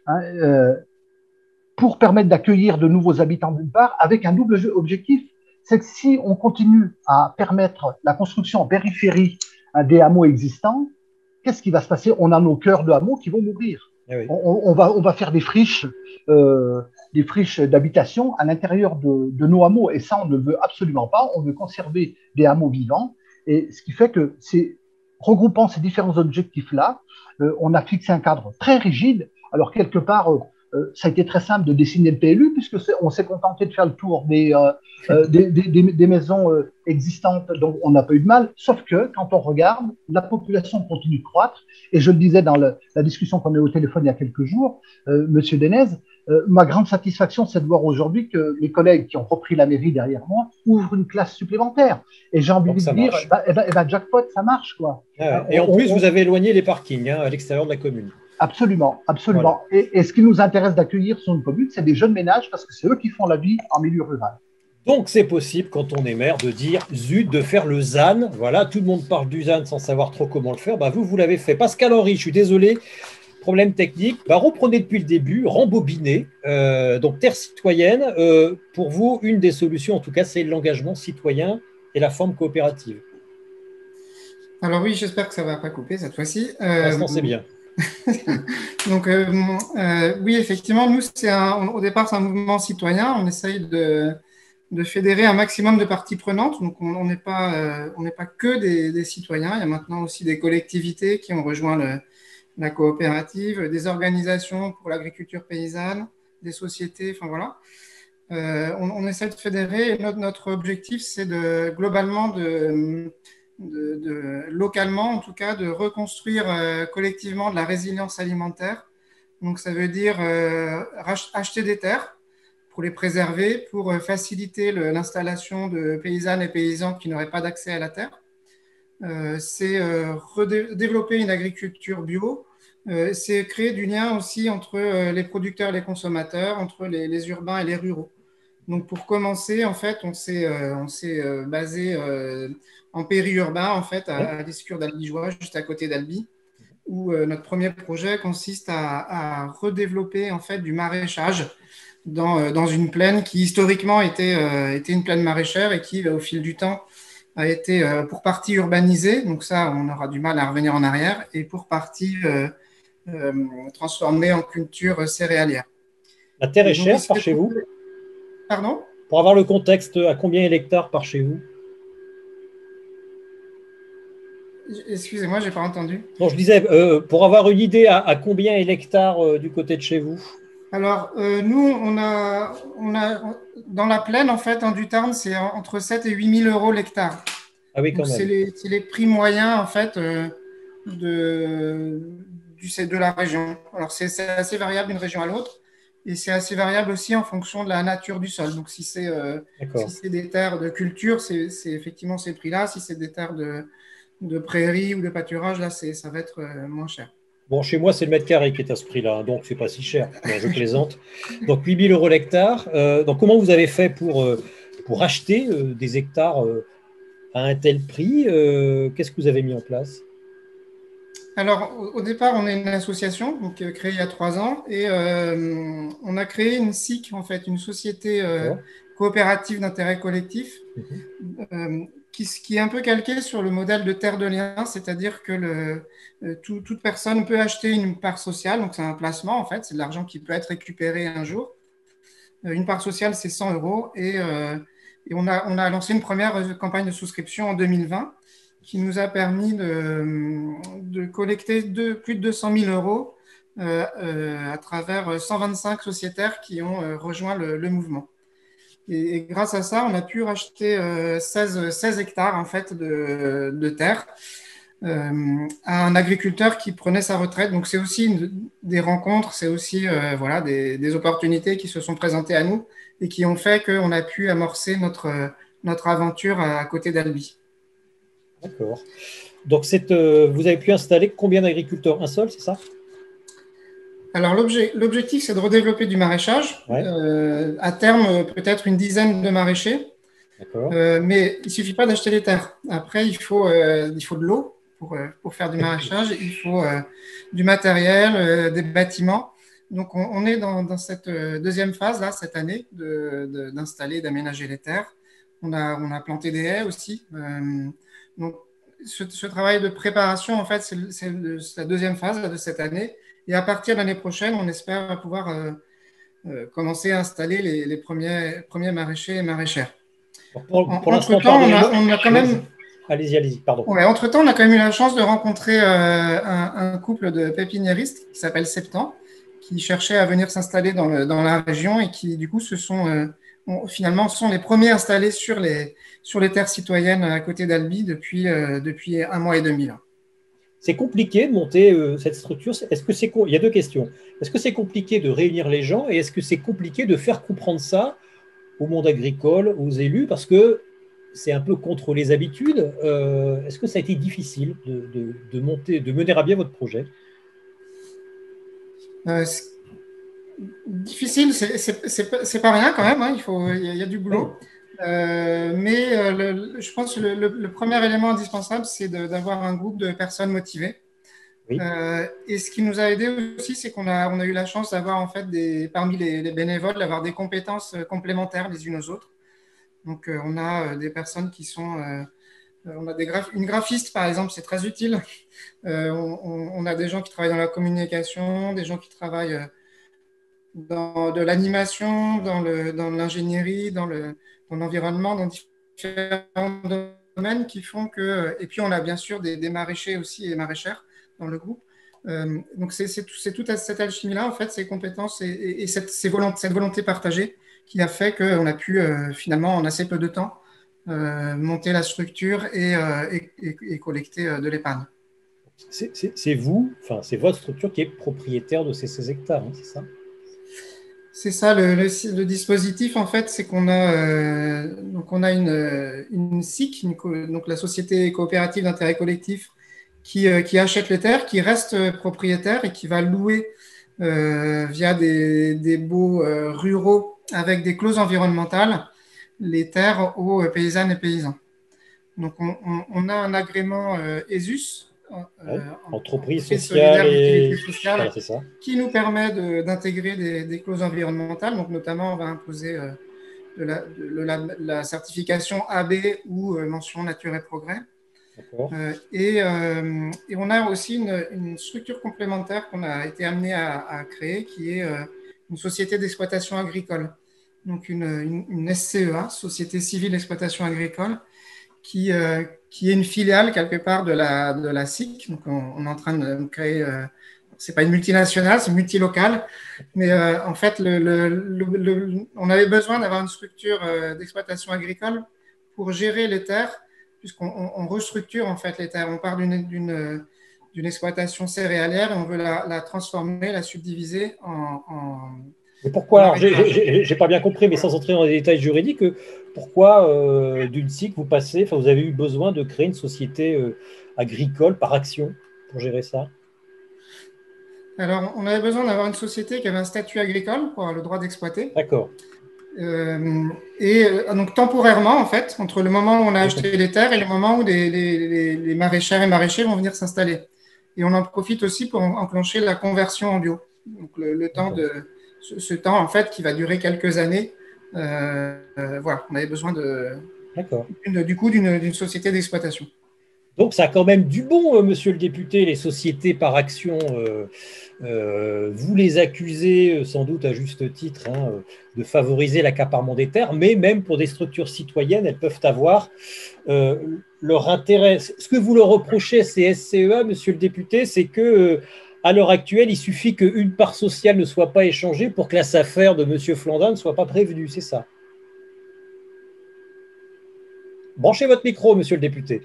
pour permettre d'accueillir de nouveaux habitants d'une part, avec un double objectif, c'est que si on continue à permettre la construction en périphérie des hameaux existants, qu'est-ce qui va se passer? On a nos cœurs de hameaux qui vont mourir. Oui. On va faire des friches d'habitation à l'intérieur de nos hameaux. Et ça, on ne le veut absolument pas. On veut conserver des hameaux vivants. Et ce qui fait que regroupant ces différents objectifs-là, on a fixé un cadre très rigide. Alors, quelque part, ça a été très simple de dessiner le PLU, puisque on s'est contenté de faire le tour des maisons existantes, donc on n'a pas eu de mal. Sauf que quand on regarde, la population continue de croître. Et je le disais dans la discussion qu'on a eu au téléphone il y a quelques jours, Monsieur Denez, ma grande satisfaction, c'est de voir aujourd'hui que les collègues qui ont repris la mairie derrière moi ouvrent une classe supplémentaire. Et j'ai envie de dire, jackpot, ça marche, quoi. Et en plus, vous avez éloigné les parkings à l'extérieur de la commune. Absolument, absolument. Voilà. Et ce qui nous intéresse d'accueillir sur une commune, c'est des jeunes ménages parce que c'est eux qui font la vie en milieu rural. Donc, c'est possible, quand on est maire, de dire zut, de faire le ZAN. Voilà, tout le monde parle du ZAN sans savoir trop comment le faire. Vous l'avez fait. Pascal Henry, je suis désolé, problème technique. Reprenez depuis le début, rembobinez. Donc, Terre citoyenne, pour vous, une des solutions, en tout cas, c'est l'engagement citoyen et la forme coopérative. Alors oui, j'espère que ça ne va pas couper cette fois-ci. Pour l'instant, c'est bien. Donc, oui, effectivement, nous, au départ, c'est un mouvement citoyen. On essaye de fédérer un maximum de parties prenantes. Donc, on n'est pas que des citoyens. Il y a maintenant aussi des collectivités qui ont rejoint la coopérative, des organisations pour l'agriculture paysanne, des sociétés, enfin voilà. On essaie de fédérer. Et notre objectif, c'est globalement localement, en tout cas, de reconstruire collectivement de la résilience alimentaire. Donc, ça veut dire acheter des terres pour les préserver, pour faciliter l'installation de paysannes et paysans qui n'auraient pas d'accès à la terre. C'est développer une agriculture bio. C'est créer du lien aussi entre les producteurs et les consommateurs, entre les urbains et les ruraux. Donc, pour commencer, en fait, on s'est basé en périurbain, en fait, à l'Escure d'Albigeois, juste à côté d'Albi, où notre premier projet consiste à redévelopper, en fait, du maraîchage dans une plaine qui, historiquement, était une plaine maraîchère et qui, au fil du temps, a été pour partie urbanisée. Donc, ça, on aura du mal à revenir en arrière, et pour partie transformée en culture céréalière. La terre est chère par chez vous? Pardon? Pour avoir le contexte, à combien est l'hectare par chez vous? Excusez-moi, je n'ai pas entendu. Non, je disais, pour avoir une idée, à combien est l'hectare du côté de chez vous? Alors, nous, on a dans la plaine, en fait, du Tarn, c'est entre 7 et 8 000 euros l'hectare. Ah oui, quand même. C'est les prix moyens, en fait, de la région. Alors, c'est assez variable d'une région à l'autre. Et c'est assez variable aussi en fonction de la nature du sol. Donc, si c'est des terres de culture, c'est effectivement ces prix-là. Si c'est des terres de prairies ou de pâturage, là, ça va être moins cher. Bon, chez moi, c'est le mètre carré qui est à ce prix-là, donc c'est pas si cher. Non, je plaisante. Donc, 8 000 euros l'hectare. Donc, comment vous avez fait pour acheter des hectares à un tel prix? Qu'est-ce que vous avez mis en place? Alors, au départ, on est une association donc, créée il y a 3 ans et on a créé une SIC, en fait, une société coopérative d'intérêt collectif qui est un peu calquée sur le modèle de terre de liens, c'est-à-dire que toute personne peut acheter une part sociale, donc c'est un placement, en fait, c'est de l'argent qui peut être récupéré un jour. Une part sociale, c'est 100 euros et on a lancé une première campagne de souscription en 2020 qui nous a permis de collecter plus de 200 000 euros à travers 125 sociétaires qui ont rejoint le mouvement. Et grâce à ça, on a pu racheter 16 hectares en fait, de terre à un agriculteur qui prenait sa retraite. Donc, c'est aussi des rencontres, c'est aussi voilà, des opportunités qui se sont présentées à nous et qui ont fait qu'on a pu amorcer notre aventure à côté d'Albi. D'accord. Donc, vous avez pu installer combien d'agriculteurs? Un seul, c'est ça? Alors, l'objectif, c'est de redévelopper du maraîchage. Ouais. À terme, peut-être une dizaine de maraîchers. D'accord. Mais il ne suffit pas d'acheter les terres. Après, il faut de l'eau pour faire du maraîchage. Il faut du matériel, des bâtiments. Donc, on est dans cette deuxième phase, là, cette année, d'installer, d'aménager les terres. On a planté des haies aussi. Donc, ce travail de préparation, en fait, c'est la deuxième phase là, de cette année. Et à partir de l'année prochaine, on espère pouvoir commencer à installer les premiers maraîchers et maraîchères. Pour l'instant, entre-temps, on a quand même… Allez-y, pardon. Ouais, entre-temps, on a quand même eu la chance de rencontrer un couple de pépiniéristes qui s'appelle Septan, qui cherchait à venir s'installer dans la région et qui, du coup, finalement, sont les premiers installés sur les terres citoyennes à côté d'Albi depuis 1 mois et demi. Là. C'est compliqué de monter cette structure. Il y a deux questions. Est-ce que c'est compliqué de réunir les gens et est-ce que c'est compliqué de faire comprendre ça au monde agricole, aux élus, parce que c'est un peu contre les habitudes. Est-ce que ça a été difficile de mener à bien votre projet? Difficile, c'est pas rien quand même. Hein, il y a du boulot. Mais je pense que le premier élément indispensable, c'est d'avoir un groupe de personnes motivées. Oui. Et ce qui nous a aidé aussi, c'est qu'on a eu la chance d'avoir en fait parmi les bénévoles, d'avoir des compétences complémentaires les unes aux autres. Donc, on a des personnes qui sont… on a une graphiste, par exemple, c'est très utile. On a des gens qui travaillent dans la communication, des gens qui travaillent dans de l'animation, dans l'ingénierie, dans l'environnement, dans différents domaines qui font que… Et puis, on a bien sûr des maraîchers aussi et maraîchères dans le groupe. Donc, c'est toute cette alchimie-là, en fait, ces compétences et cette volonté partagée qui a fait qu'on a pu, finalement, en assez peu de temps, monter la structure et collecter de l'épargne. C'est votre structure qui est propriétaire de ces 16 hectares, hein, c'est ça? C'est ça, le dispositif, en fait, c'est qu'on a, on a une SIC, donc la Société coopérative d'intérêt collectif, qui achète les terres, qui reste propriétaire et qui va louer via des baux ruraux avec des clauses environnementales les terres aux paysannes et paysans. Donc, on a un agrément ESUS, entreprise sociale et sociale, voilà, c'est ça, qui nous permet d'intégrer des clauses environnementales. Donc, notamment, on va imposer la certification AB ou mention nature et progrès. Et on a aussi une structure complémentaire qu'on a été amené à créer, qui est une société d'exploitation agricole, donc une SCEA, Société civile d'exploitation agricole, qui est une filiale quelque part de la SIC. Donc on est en train de créer, c'est pas une multinationale, c'est multilocale, mais en fait on avait besoin d'avoir une structure d'exploitation agricole pour gérer les terres, puisqu'on restructure en fait les terres. On part d'une exploitation céréalière et on veut la transformer, la subdiviser en Mais pourquoi? J'ai pas bien compris, mais sans entrer dans les détails juridiques, pourquoi d'une SIC vous avez eu besoin de créer une société agricole par action pour gérer ça? Alors, on avait besoin d'avoir une société qui avait un statut agricole pour avoir le droit d'exploiter. D'accord. Donc, temporairement, en fait, entre le moment où on a acheté les terres et le moment où les maraîchères et maraîchers vont venir s'installer. Et on en profite aussi pour enclencher la conversion en bio. Donc, le temps ce temps, en fait, qui va durer quelques années. Voilà, on avait besoin du coup d'une société d'exploitation. Donc, ça a quand même du bon, monsieur le député, les sociétés par action. Vous les accusez, sans doute à juste titre, de favoriser l'accaparement des terres, mais même pour des structures citoyennes, elles peuvent avoir leur intérêt. Ce que vous leur reprochez à ces SCEA, monsieur le député, c'est que à l'heure actuelle, il suffit qu'une part sociale ne soit pas échangée pour que la SAFER de monsieur Flandin ne soit pas prévenue, c'est ça? Branchez votre micro, monsieur le député.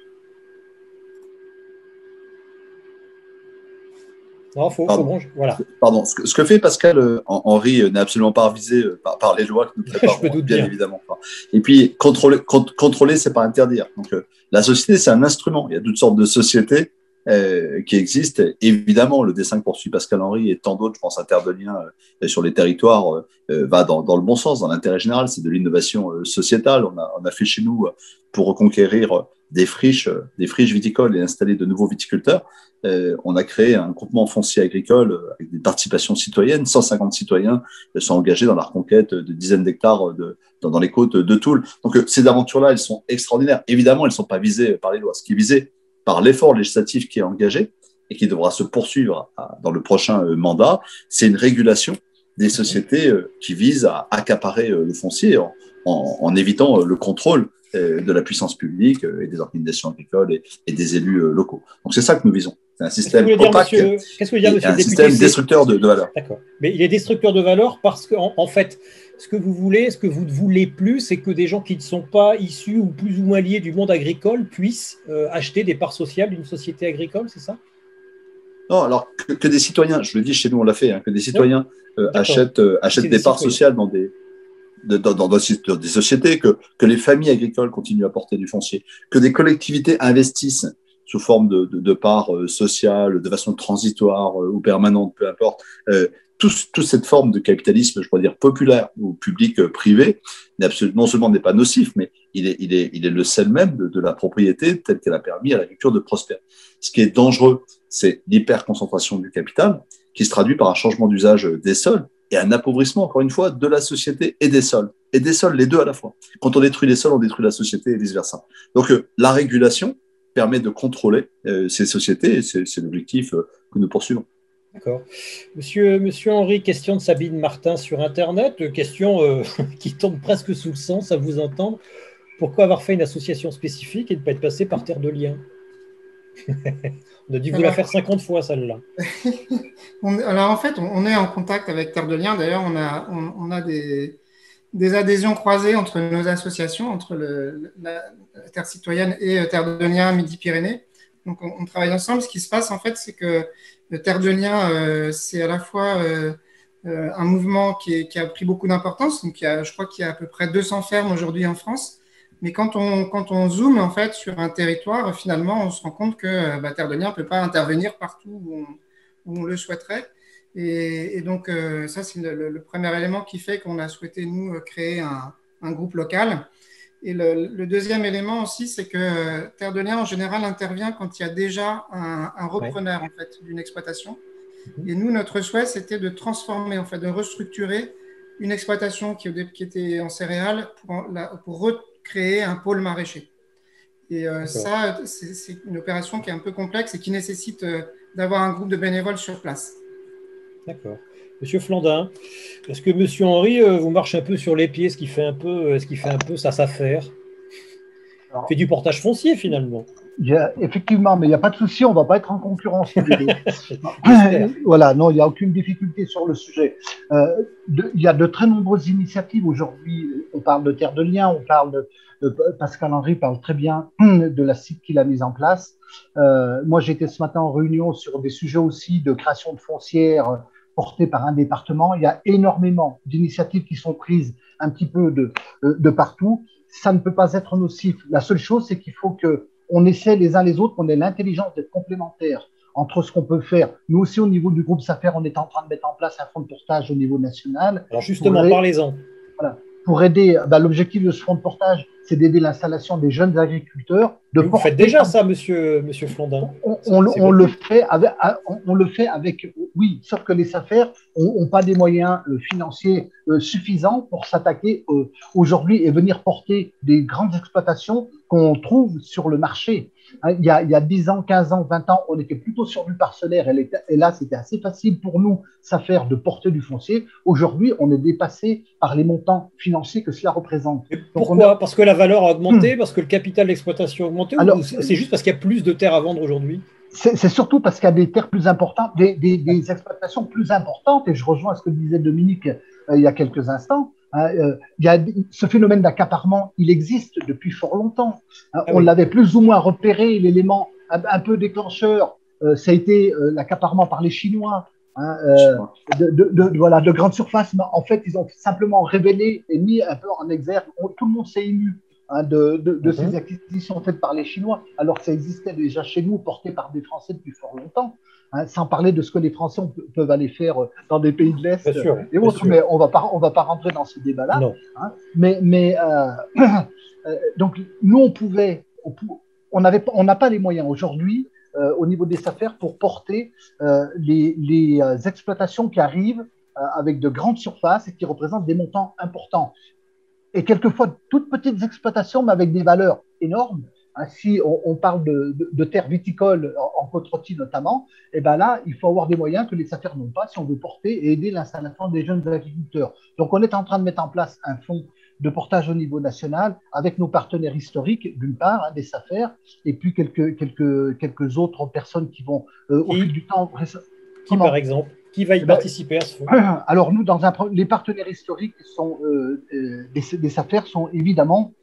Non, faut brancher. Voilà. Pardon. Ce que fait Pascal Henry n'est absolument pas visé par les lois que nous préparons, Je me doute bien. Évidemment. Et puis, contrôler, c'est pas interdire. Donc, la société, c'est un instrument. Il y a toutes sortes de sociétés qui existent. Évidemment, le dessin que poursuit Pascal Henry et tant d'autres, je pense à Terre de Liens sur les territoires, va dans le bon sens, dans l'intérêt général. C'est de l'innovation sociétale. On a fait chez nous pour reconquérir des friches viticoles et installer de nouveaux viticulteurs. On a créé un groupement foncier agricole avec des participations citoyennes. 150 citoyens sont engagés dans la reconquête de dizaines d'hectares dans les côtes de Toul. Donc, ces aventures-là, elles sont extraordinaires. Évidemment, elles ne sont pas visées par les lois. Ce qui est visé par l'effort législatif qui est engagé et qui devra se poursuivre dans le prochain mandat, c'est une régulation des sociétés qui visent à accaparer le foncier en évitant le contrôle de la puissance publique et des organisations agricoles et des élus locaux. Donc, c'est ça que nous visons. C'est un système opaque, qu'est-ce que vous voulez dire, monsieur le député? Un système destructeur de valeur. D'accord. Mais il est destructeur de valeur parce qu'en fait, ce que vous ne voulez plus, c'est que des gens qui ne sont pas issus ou plus ou moins liés du monde agricole puissent acheter des parts sociales d'une société agricole, c'est ça? Non, alors que des citoyens, je le dis, chez nous on l'a fait, que des citoyens achètent des parts sociales dans des sociétés, que les familles agricoles continuent à porter du foncier, que des collectivités investissent sous forme de parts sociales, de façon transitoire ou permanente, peu importe. Toute cette forme de capitalisme, je pourrais dire populaire ou public-privé, non seulement n'est pas nocif, mais il est le sel même de la propriété telle qu'elle a permis à l'agriculture de prospérer. Ce qui est dangereux, c'est l'hyperconcentration du capital, qui se traduit par un changement d'usage des sols et un appauvrissement, encore une fois, de la société et des sols. Et des sols, les deux à la fois. Quand on détruit les sols, on détruit la société et vice-versa. Donc, la régulation permet de contrôler ces sociétés et c'est l'objectif que nous poursuivons. D'accord. Monsieur Henry, question de Sabine Martin sur Internet, question qui tombe presque sous le sens à vous entendre. Pourquoi avoir fait une association spécifique et ne pas être passé par Terre de Liens? On a dû vous la faire 50 fois, celle-là. Alors, en fait, on est en contact avec Terre de Liens. D'ailleurs, on a des adhésions croisées entre nos associations, entre la Terre citoyenne et Terre de Liens Midi-Pyrénées. Donc, on travaille ensemble. Ce qui se passe, en fait, c'est que Terre de Liens, c'est à la fois un mouvement qui a pris beaucoup d'importance. Donc, je crois qu'il y a à peu près 200 fermes aujourd'hui en France. Mais quand on zoome en fait sur un territoire, finalement, on se rend compte que Terre de Liens ne peut pas intervenir partout où on le souhaiterait. Et donc, ça, c'est le premier élément qui fait qu'on a souhaité, nous, créer un groupe local. Et le deuxième élément aussi, c'est que Terre de Liens, en général, intervient quand il y a déjà un repreneur en fait, d'une exploitation. Et nous, notre souhait, c'était de transformer, en fait, de restructurer une exploitation qui était en céréales pour recréer un pôle maraîcher. Et ça, c'est une opération qui est un peu complexe et qui nécessite d'avoir un groupe de bénévoles sur place. D'accord. Monsieur Flandin, est-ce que Monsieur Henry vous marche un peu sur les pieds, ce qui fait un peu sa affaire? Il fait du portage foncier finalement. Effectivement, mais il n'y a pas de souci, on ne va pas être en concurrence. Voilà, non, il n'y a aucune difficulté sur le sujet. Il y a de très nombreuses initiatives aujourd'hui. On parle de Terre de Liens, on parle Pascal Henry parle très bien de la CIP qu'il a mise en place. Moi, j'étais ce matin en réunion sur des sujets aussi de création de foncières portées par un département. Il y a énormément d'initiatives qui sont prises un petit peu de partout. Ça ne peut pas être nocif. La seule chose, c'est qu'il faut qu'on essaie les uns les autres, qu'on ait l'intelligence d'être complémentaires entre ce qu'on peut faire. Nous aussi, au niveau du groupe SAFER, on est en train de mettre en place un fonds de portage au niveau national. Alors justement, parlez-en. Voilà. Pour aider, l'objectif de ce fonds de portage, c'est d'aider l'installation des jeunes agriculteurs. Vous faites déjà ça, monsieur Flandin. On le fait avec, oui, sauf que les SAFER n'ont pas des moyens financiers suffisants pour s'attaquer aujourd'hui et venir porter des grandes exploitations qu'on trouve sur le marché. Il y a 10 ans, 15 ans, 20 ans, on était plutôt sur du parcellaire et là, c'était assez facile pour nous, SAFER, de porter du foncier. Aujourd'hui, on est dépassé par les montants financiers que cela représente. Pourquoi? Parce que la valeur a augmenté, parce que le capital d'exploitation a augmenté, ou c'est juste parce qu'il y a plus de terres à vendre aujourd'hui? C'est surtout parce qu'il y a des terres plus importantes, des exploitations plus importantes, et je rejoins ce que disait Dominique il y a quelques instants. Ce phénomène d'accaparement, il existe depuis fort longtemps. On l'avait plus ou moins repéré, l'élément un peu déclencheur, ça a été l'accaparement par les Chinois. Voilà, de grandes surfaces, mais en fait, ils ont simplement révélé et mis un peu en exergue. Tout le monde s'est ému de ces acquisitions faites par les Chinois, alors que ça existait déjà chez nous, porté par des Français depuis fort longtemps, sans parler de ce que les Français peuvent aller faire dans des pays de l'Est et autres, mais on va pas rentrer dans ce débat-là. Donc, nous, on n'a pas les moyens aujourd'hui au niveau des affaires pour porter les exploitations qui arrivent avec de grandes surfaces et qui représentent des montants importants. Et quelquefois, toutes petites exploitations, mais avec des valeurs énormes. Si on parle de terres viticoles en Côte-Rôtie notamment, et ben là, il faut avoir des moyens que les affaires n'ont pas si on veut porter et aider l'installation des jeunes agriculteurs. Donc, on est en train de mettre en place un fonds de portage au niveau national avec nos partenaires historiques, d'une part, des affaires, et puis quelques autres personnes qui vont, au fil du temps… Qui, par exemple, qui va y participer à ce fonds? Alors, nous, les partenaires historiques des affaires sont évidemment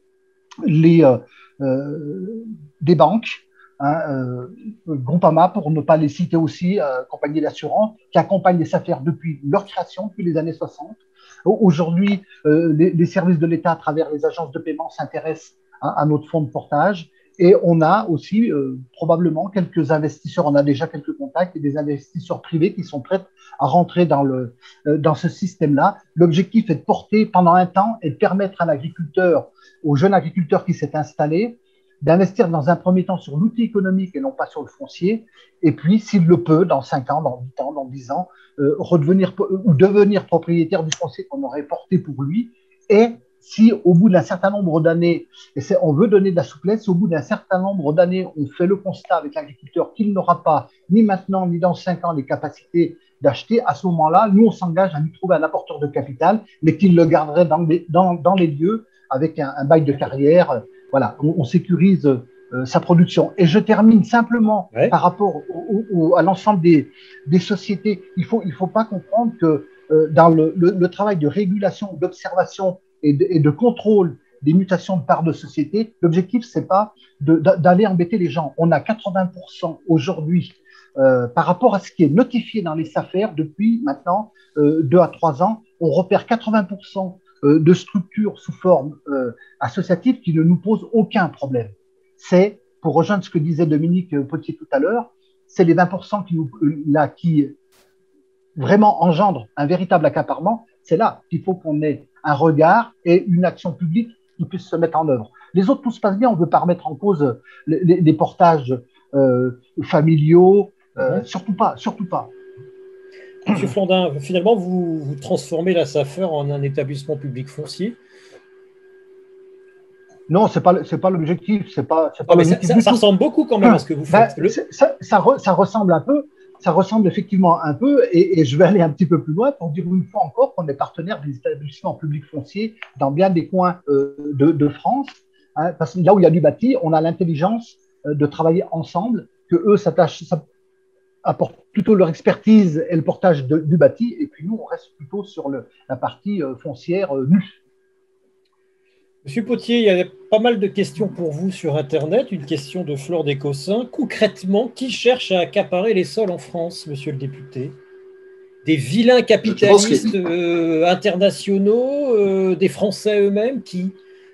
des banques, Groupama, pour ne pas les citer aussi, compagnie d'assurance, qui accompagnent les affaires depuis leur création, depuis les années 60. Aujourd'hui, les services de l'État, à travers les agences de paiement, s'intéressent à notre fonds de portage. Et on a aussi probablement quelques investisseurs, on a déjà quelques contacts et des investisseurs privés qui sont prêts à rentrer dans ce système-là. L'objectif est de porter pendant un temps et de permettre à l'agriculteur, au jeune agriculteur qui s'est installé, d'investir dans un premier temps sur l'outil économique et non pas sur le foncier. Et puis, s'il le peut, dans 5 ans, dans 8 ans, dans 10 ans, devenir propriétaire du foncier qu'on aurait porté pour lui. Et si au bout d'un certain nombre d'années, et on veut donner de la souplesse, au bout d'un certain nombre d'années, on fait le constat avec l'agriculteur qu'il n'aura pas, ni maintenant, ni dans 5 ans, les capacités d'acheter, à ce moment-là, nous, on s'engage à lui trouver un apporteur de capital, mais qu'il le garderait dans les lieux avec un bail de carrière. Voilà, on sécurise sa production. Et je termine simplement par rapport à l'ensemble des sociétés. Il faut pas comprendre que dans le travail de régulation, d'observation et de contrôle des mutations de parts de société, l'objectif, c'est pas d'aller embêter les gens. On a 80% aujourd'hui par rapport à ce qui est notifié dans les affaires depuis maintenant 2 à 3 ans. On repère 80% de structures sous forme associative qui ne nous posent aucun problème. C'est, pour rejoindre ce que disait Dominique Potier tout à l'heure, c'est les 20% qui vraiment engendrent un véritable accaparement. C'est là qu'il faut qu'on ait un regard et une action publique qui puisse se mettre en œuvre. Les autres, tout se passe bien, on ne veut pas remettre en cause les portages familiaux, surtout pas. Monsieur Flandin, finalement, vous transformez la SAFER en un établissement public foncier? Non, c'est pas l'objectif. Ça ressemble beaucoup quand même à ce que vous faites. Ça ressemble un peu. Ça ressemble effectivement un peu, et je vais aller un petit peu plus loin pour dire une fois encore qu'on est partenaire des établissements publics fonciers dans bien des coins de France. Parce que là où il y a du bâti, on a l'intelligence de travailler ensemble, que eux apportent plutôt leur expertise et le portage du bâti, et puis nous, on reste plutôt sur la partie foncière nue. Monsieur Potier, il y a pas mal de questions pour vous sur Internet. Une question de Flore Descossins. Concrètement, qui cherche à accaparer les sols en France, monsieur le député? Des vilains capitalistes internationaux, des Français eux-mêmes, qui?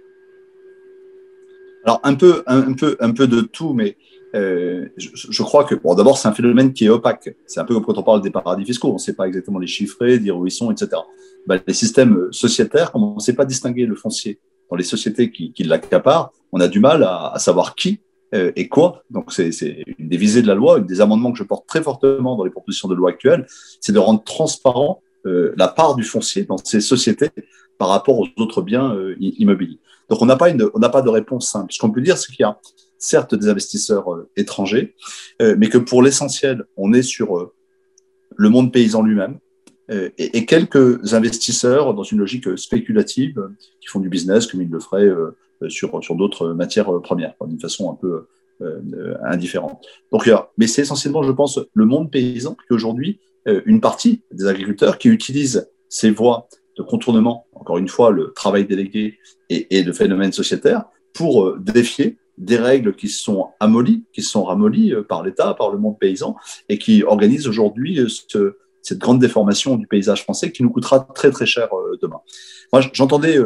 Alors, un peu de tout, mais je crois que, bon, d'abord, c'est un phénomène qui est opaque. C'est un peu comme quand on parle des paradis fiscaux. On ne sait pas exactement les chiffrer, dire où ils sont, etc. Les systèmes sociétaires, comme on ne sait pas distinguer le foncier dans les sociétés qui l'accaparent, on a du mal à savoir qui et quoi. Donc, c'est une des visées de la loi, une des amendements que je porte très fortement dans les propositions de loi actuelles, c'est de rendre transparent la part du foncier dans ces sociétés par rapport aux autres biens immobiliers. Donc, on n'a pas de réponse simple. Ce qu'on peut dire, c'est qu'il y a certes des investisseurs étrangers, mais que pour l'essentiel, on est sur le monde paysan lui-même, et quelques investisseurs dans une logique spéculative qui font du business comme ils le feraient sur d'autres matières premières, d'une façon un peu indifférente. Donc, mais c'est essentiellement, je pense, le monde paysan qui aujourd'hui, une partie des agriculteurs qui utilisent ces voies de contournement, encore une fois, le travail délégué et le phénomène sociétaire, pour défier des règles qui sont ramollies par l'État, par le monde paysan, et qui organisent aujourd'hui cette grande déformation du paysage français qui nous coûtera très très cher demain. Moi, j'entendais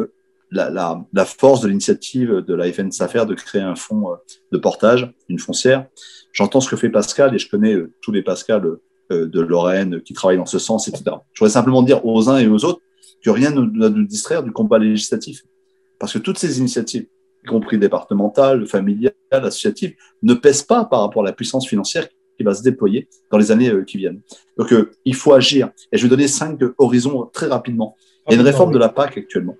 la force de l'initiative de la FN Safer de créer un fonds de portage, une foncière. J'entends ce que fait Pascal, et je connais tous les Pascal de Lorraine qui travaillent dans ce sens, etc. Je voudrais simplement dire aux uns et aux autres que rien ne doit nous distraire du combat législatif. Parce que toutes ces initiatives, y compris départementales, familiales, associatives, ne pèsent pas par rapport à la puissance financière qui va se déployer dans les années qui viennent. Donc, il faut agir. Et je vais donner 5 horizons très rapidement. Il y a une réforme de la PAC actuellement.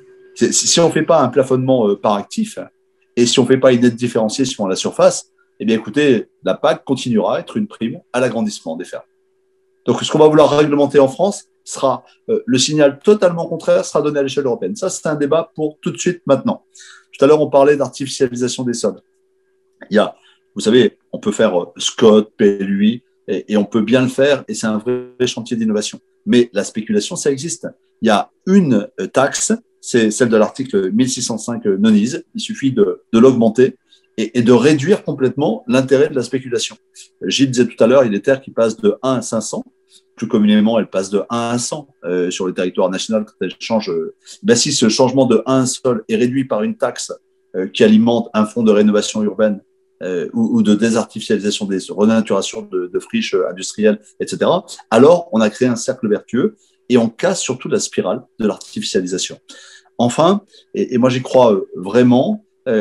Si on ne fait pas un plafonnement par actif, et si on ne fait pas une aide différenciée sur la surface, eh bien, écoutez, la PAC continuera à être une prime à l'agrandissement des fermes. Donc, ce qu'on va vouloir réglementer en France sera le signal totalement contraire sera donné à l'échelle européenne. Ça, c'est un débat pour tout de suite maintenant. Tout à l'heure, on parlait d'artificialisation des sols. Vous savez, on peut faire SCOT, PLUI, et on peut bien le faire, et c'est un vrai chantier d'innovation. Mais la spéculation, ça existe. Il y a une taxe, c'est celle de l'article 1605 non-IS. Il suffit de l'augmenter et de réduire complètement l'intérêt de la spéculation. Gilles disait tout à l'heure, il y a des terres qui passent de 1 à 500. Plus communément, elles passent de 1 à 100 sur le territoire national quand elles changent. Si ce changement de 1 à 100 est réduit par une taxe qui alimente un fonds de rénovation urbaine ou de désartificialisation des renaturation de friches industrielles, etc., alors on a créé un cercle vertueux et on casse surtout la spirale de l'artificialisation. Enfin, et moi j'y crois vraiment,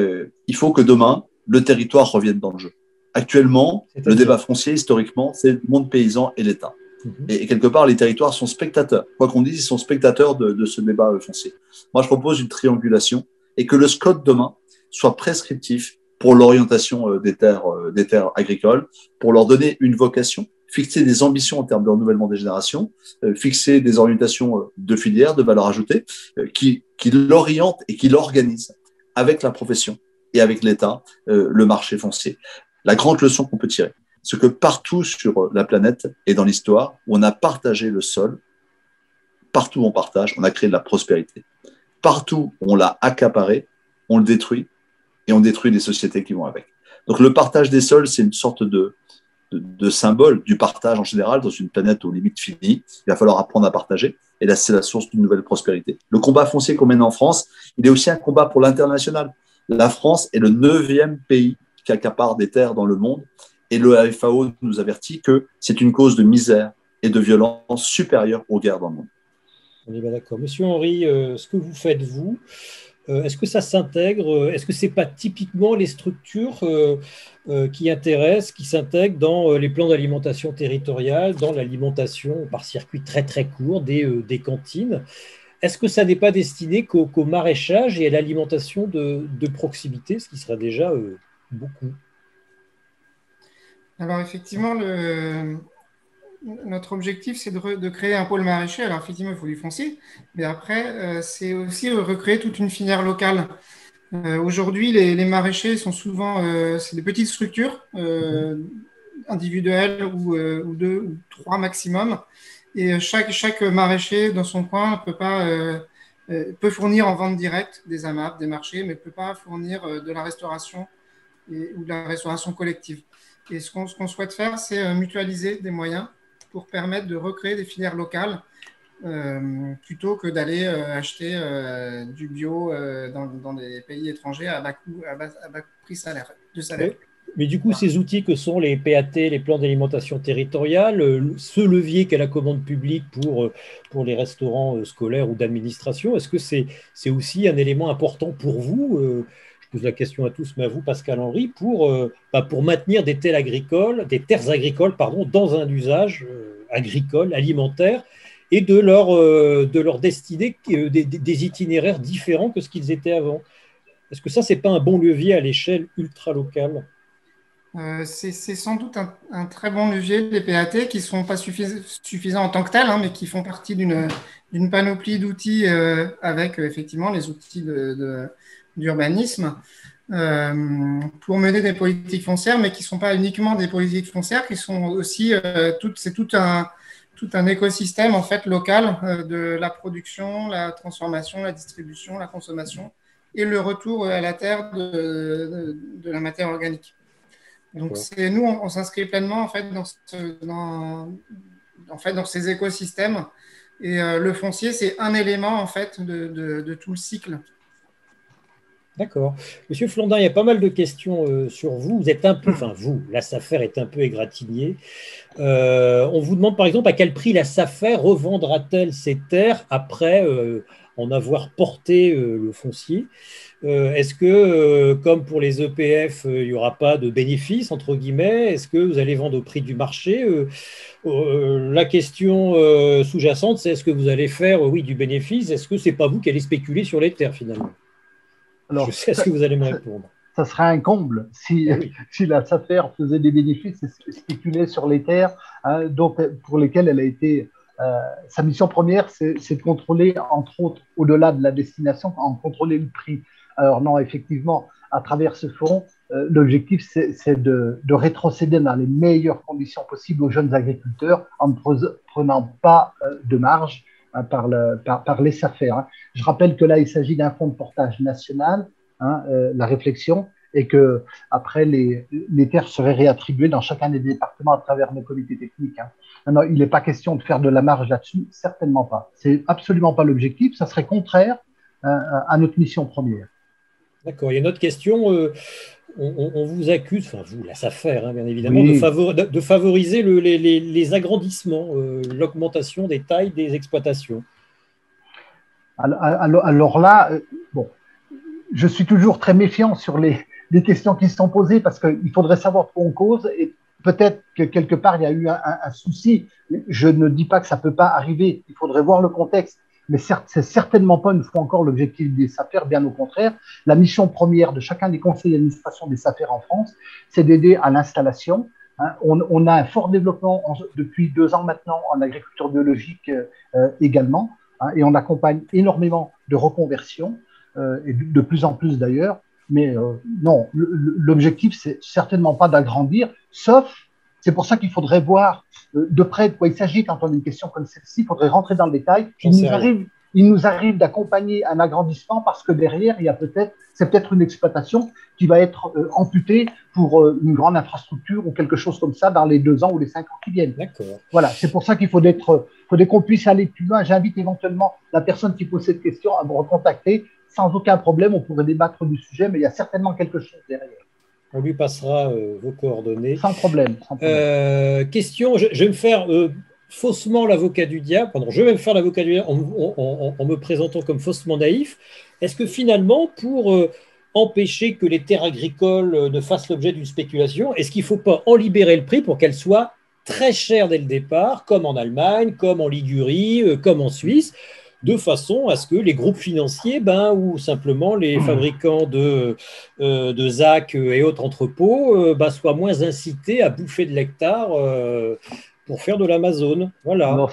il faut que demain, le territoire revienne dans le jeu. Actuellement, le débat foncier, historiquement, c'est le monde paysan et l'État. Et quelque part, les territoires sont spectateurs. Quoi qu'on dise, ils sont spectateurs de ce débat foncier. Moi, je propose une triangulation et que le SCOT demain soit prescriptif pour l'orientation des terres agricoles, pour leur donner une vocation, fixer des ambitions en termes de renouvellement des générations, fixer des orientations de filières, de valeur ajoutée, qui l'orientent et qui l'organisent avec la profession et avec l'État, le marché foncier. La grande leçon qu'on peut tirer, c'est que partout sur la planète et dans l'histoire, où on a partagé le sol, partout où on partage, on a créé de la prospérité. Partout où on l'a accaparé, on le détruit et on détruit les sociétés qui vont avec. Donc le partage des sols, c'est une sorte de symbole du partage en général dans une planète aux limites finies. Il va falloir apprendre à partager et là, c'est la source d'une nouvelle prospérité. Le combat foncier qu'on mène en France, il est aussi un combat pour l'international. La France est le 9e pays qui accapare des terres dans le monde. Et le FAO nous avertit que c'est une cause de misère et de violence supérieure aux guerres dans le monde. On est bien d'accord. Monsieur Henry, ce que vous faites, vous, est-ce que ça s'intègre? Est-ce que ce n'est pas typiquement les structures qui intéressent, qui s'intègrent dans les plans d'alimentation territoriale, dans l'alimentation par circuit très très court des cantines? Est-ce que ça n'est pas destiné qu'au maraîchage et à l'alimentation de proximité, ce qui serait déjà beaucoup? Alors effectivement, notre objectif, c'est de créer un pôle maraîcher. Alors effectivement, il faut du foncier, mais après, c'est aussi recréer toute une filière locale. Aujourd'hui, les maraîchers sont souvent, c'est des petites structures individuelles ou 2 ou 3 maximum. Et chaque maraîcher dans son coin peut fournir en vente directe des AMAP, des marchés, mais ne peut pas fournir de la restauration ou de la restauration collective. Et ce qu'on souhaite faire, c'est mutualiser des moyens pour permettre de recréer des filières locales plutôt que d'aller acheter du bio dans des pays étrangers à bas prix de salaire. Mais du coup, ces outils que sont les PAT, les plans d'alimentation territoriale, ce levier qu'est la commande publique pour les restaurants scolaires ou d'administration, est-ce que c'est aussi un élément important pour vous je pose la question à tous, mais à vous, Pascal Henry, pour maintenir des terres agricoles, dans un usage agricole, alimentaire, et de leur destiner des itinéraires différents que ce qu'ils étaient avant. Est-ce que ça, ce n'est pas un bon levier à l'échelle ultra-locale? C'est sans doute un très bon levier, les PAT, qui ne sont pas suffisants en tant que tels, mais qui font partie d'une panoplie d'outils avec effectivement les outils d'urbanisme pour mener des politiques foncières, mais qui ne sont pas uniquement des politiques foncières, qui sont aussi tout un écosystème en fait local de la production, la transformation, la distribution, la consommation et le retour à la terre de la matière organique. Donc nous, on s'inscrit pleinement en fait dans ces écosystèmes et le foncier, c'est un élément en fait de tout le cycle. D'accord. Monsieur Flandin, il y a pas mal de questions sur vous. Vous êtes un peu, enfin vous, la SAFER est un peu égratignée. On vous demande par exemple à quel prix la SAFER revendra-t-elle ses terres après en avoir porté le foncier. Est-ce que, comme pour les EPF, il n'y aura pas de bénéfice, entre guillemets? Est-ce que vous allez vendre au prix du marché? La question sous-jacente, c'est est-ce que vous allez faire, oui, du bénéfice? Est-ce que ce n'est pas vous qui allez spéculer sur les terres finalement? Alors, je sais ce que vous allez me répondre. Ça serait un comble si, si la SAFER faisait des bénéfices et spéculait sur les terres, hein, donc, pour lesquelles elle a été. Sa mission première, c'est de contrôler, entre autres, au-delà de la destination, en contrôler le prix. Alors, non, effectivement, à travers ce fonds, l'objectif, c'est de rétrocéder dans les meilleures conditions possibles aux jeunes agriculteurs en ne prenant pas de marge par les SAFER. Hein. Je rappelle que là, il s'agit d'un fonds de portage national. Hein, la réflexion, et que après les terres seraient réattribuées dans chacun des départements à travers nos comités techniques. Hein. Non, il n'est pas question de faire de la marge là-dessus, certainement pas. C'est absolument pas l'objectif, ça serait contraire à notre mission première. D'accord, il y a une autre question. On vous accuse, enfin vous, la SAFER, hein, bien évidemment, oui. de favoriser les agrandissements, l'augmentation des tailles des exploitations. Alors là, bon, je suis toujours très méfiant sur les questions qui se sont posées parce qu'il faudrait savoir de quoi on cause et peut-être que quelque part il y a eu un souci. Je ne dis pas que ça ne peut pas arriver, il faudrait voir le contexte, mais c'est certainement pas une fois encore l'objectif des SAFER, bien au contraire. La mission première de chacun des conseils d'administration des SAFER en France, c'est d'aider à l'installation. Hein, on a un fort développement depuis 2 ans maintenant en agriculture biologique également, hein, et on accompagne énormément de reconversions. Et de plus en plus d'ailleurs. Mais non, l'objectif, c'est certainement pas d'agrandir, sauf, c'est pour ça qu'il faudrait voir de près de quoi il s'agit quand on a une question comme celle-ci, il faudrait rentrer dans le détail. Il nous arrive d'accompagner un agrandissement parce que derrière, c'est peut-être une exploitation qui va être amputée pour une grande infrastructure ou quelque chose comme ça dans les 2 ans ou les 5 ans qui viennent. D'accord. Voilà, c'est pour ça qu'il faudrait qu'on puisse aller plus loin. J'invite éventuellement la personne qui pose cette question à me recontacter. Sans aucun problème, on pourrait débattre du sujet, mais il y a certainement quelque chose derrière. On lui passera vos coordonnées. Sans problème. Question, je vais me faire faussement l'avocat du diable. Pardon, je vais me faire l'avocat du diable en me présentant comme faussement naïf. Est-ce que finalement, pour empêcher que les terres agricoles ne fassent l'objet d'une spéculation, est-ce qu'il ne faut pas en libérer le prix pour qu'elles soient très chères dès le départ, comme en Allemagne, comme en Ligurie, comme en Suisse, de façon à ce que les groupes financiers ou simplement les fabricants de ZAC et autres entrepôts soient moins incités à bouffer de l'hectare pour faire de l'Amazon. Voilà. Alors,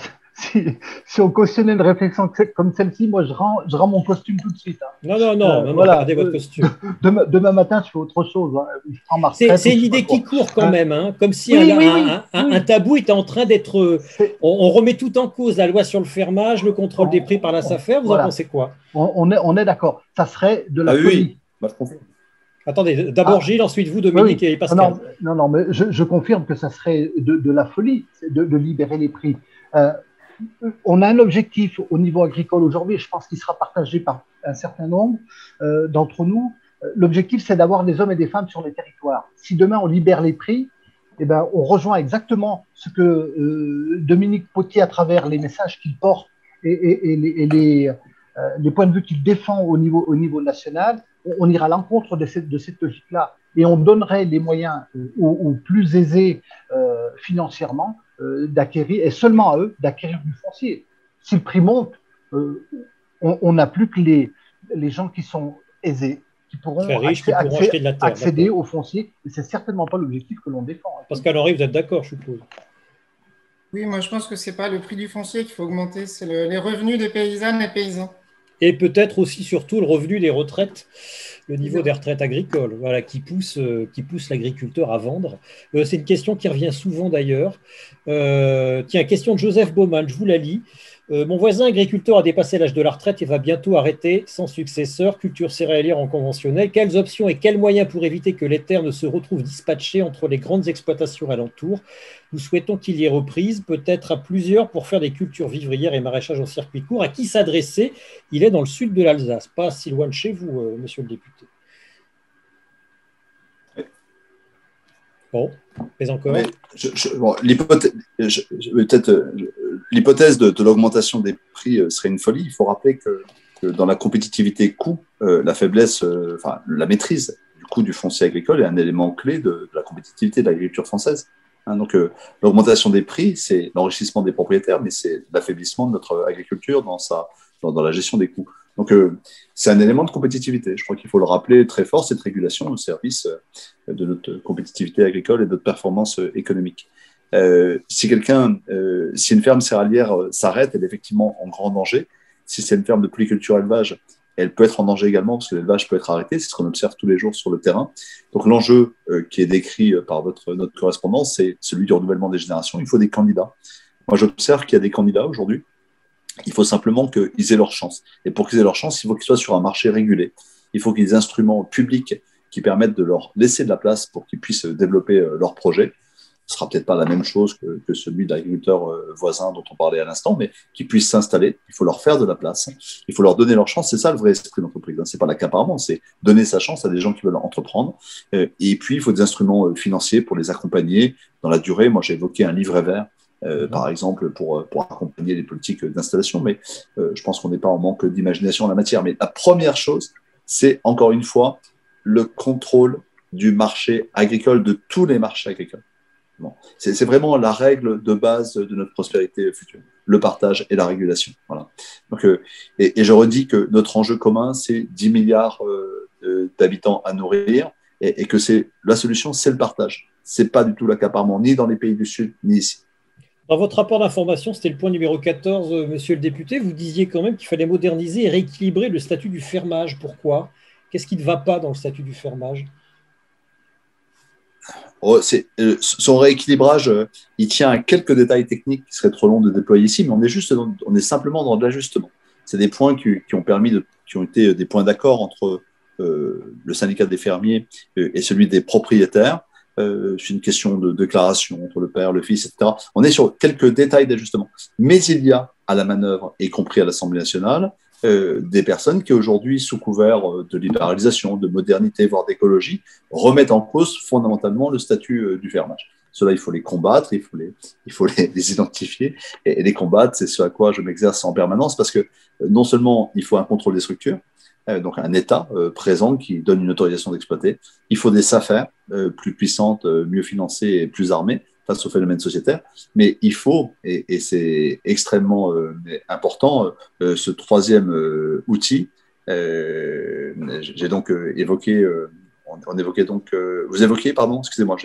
si on cautionnait une réflexion comme celle-ci, moi, je rends mon costume tout de suite. Hein. Non, voilà, regardez votre costume. Demain matin, je fais autre chose. Hein. Je prends ma retraite. C'est l'idée qui court quand même, hein, comme si un tabou était en train d'être… On remet tout en cause, la loi sur le fermage, le contrôle des prix par la SAFER, vous en pensez quoi? On est d'accord. Ça serait de la folie. Oui. Attendez, d'abord Gilles, ensuite vous, Dominique et Pascal. Non, mais je confirme que ça serait de la folie de libérer les prix. On a un objectif au niveau agricole aujourd'hui, je pense qu'il sera partagé par un certain nombre d'entre nous. L'objectif, c'est d'avoir des hommes et des femmes sur les territoires. Si demain on libère les prix, on rejoint exactement ce que Dominique Potier, à travers les messages qu'il porte et les points de vue qu'il défend au niveau national, on ira à l'encontre de cette logique-là. Et on donnerait les moyens aux plus aisés financièrement d'acquérir, et seulement à eux, d'acquérir du foncier. Si le prix monte, on n'a plus que les gens qui sont aisés, qui pourront accéder au foncier. Et c'est certainement pas l'objectif que l'on défend. Pascal Henry, vous êtes d'accord, je suppose? Oui, moi je pense que c'est pas le prix du foncier qu'il faut augmenter, c'est les revenus des paysannes et paysans. Et peut-être aussi, surtout, le revenu des retraites, le niveau des retraites agricoles, voilà, qui pousse l'agriculteur à vendre. C'est une question qui revient souvent d'ailleurs. Tiens, question de Joseph Baumann, je vous la lis. Mon voisin agriculteur a dépassé l'âge de la retraite et va bientôt arrêter sans successeur, culture céréalière en conventionnel. Quelles options et quels moyens pour éviter que les terres ne se retrouvent dispatchées entre les grandes exploitations alentours? Nous souhaitons qu'il y ait reprise, peut-être à plusieurs, pour faire des cultures vivrières et maraîchage en circuit court. À qui s'adresser? Il est dans le sud de l'Alsace, pas si loin de chez vous, monsieur le député. Bon, mais encore. L'hypothèse de l'augmentation des prix serait une folie. Il faut rappeler que dans la compétitivité coût, la faiblesse, la maîtrise du coût du foncier agricole est un élément clé de la compétitivité de l'agriculture française. Donc, l'augmentation des prix, c'est l'enrichissement des propriétaires, mais c'est l'affaiblissement de notre agriculture dans la gestion des coûts. Donc, c'est un élément de compétitivité. Je crois qu'il faut le rappeler très fort, cette régulation au service de notre compétitivité agricole et de notre performance économique. Si une ferme céréalière s'arrête, elle est effectivement en grand danger. Si c'est une ferme de polyculture élevage, elle peut être en danger également parce que l'élevage peut être arrêté. C'est ce qu'on observe tous les jours sur le terrain. Donc, l'enjeu qui est décrit par notre correspondance, c'est celui du renouvellement des générations. Il faut des candidats. Moi, j'observe qu'il y a des candidats aujourd'hui. Il faut simplement qu'ils aient leur chance. Et pour qu'ils aient leur chance, il faut qu'ils soient sur un marché régulé. Il faut qu'il y ait des instruments publics qui permettent de leur laisser de la place pour qu'ils puissent développer leurs projets. Ce ne sera peut-être pas la même chose que celui d'agriculteurs voisins dont on parlait à l'instant, mais qui puissent s'installer. Il faut leur faire de la place. Il faut leur donner leur chance. C'est ça le vrai esprit d'entreprise. Ce n'est pas l'accaparement, c'est donner sa chance à des gens qui veulent entreprendre. Et puis, il faut des instruments financiers pour les accompagner dans la durée. Moi, j'ai évoqué un livret vert. Par exemple, pour accompagner les politiques d'installation. Mais je pense qu'on n'est pas en manque d'imagination en la matière. Mais la première chose, c'est encore une fois le contrôle du marché agricole, de tous les marchés agricoles. Bon. C'est vraiment la règle de base de notre prospérité future, le partage et la régulation. Voilà. Donc, et je redis que notre enjeu commun, c'est 10 milliards d'habitants à nourrir et que la solution, c'est le partage. Ce n'est pas du tout l'accaparement, ni dans les pays du Sud, ni ici. Dans votre rapport d'information, c'était le point numéro 14, monsieur le député, vous disiez quand même qu'il fallait moderniser et rééquilibrer le statut du fermage. Pourquoi? Qu'est-ce qui ne va pas dans le statut du fermage? Son rééquilibrage, il tient à quelques détails techniques qui seraient trop longs de déployer ici, mais on est simplement dans de l'ajustement. C'est des points qui ont été des points d'accord entre le syndicat des fermiers et celui des propriétaires. C'est une question de déclaration entre le père, le fils, etc. On est sur quelques détails d'ajustement. Mais il y a à la manœuvre, y compris à l'Assemblée nationale, des personnes qui aujourd'hui, sous couvert de libéralisation, de modernité, voire d'écologie, remettent en cause fondamentalement le statut du fermage. Cela, il faut les combattre, il faut les identifier et les combattre. C'est ce à quoi je m'exerce en permanence parce que non seulement il faut un contrôle des structures, donc un État présent qui donne une autorisation d'exploiter. Il faut des SAFER plus puissantes, mieux financées et plus armées face aux phénomènes sociétaires. Mais il faut, et c'est extrêmement important, ce troisième outil. J'ai donc évoqué, on évoquait donc, vous évoquiez, pardon, excusez-moi,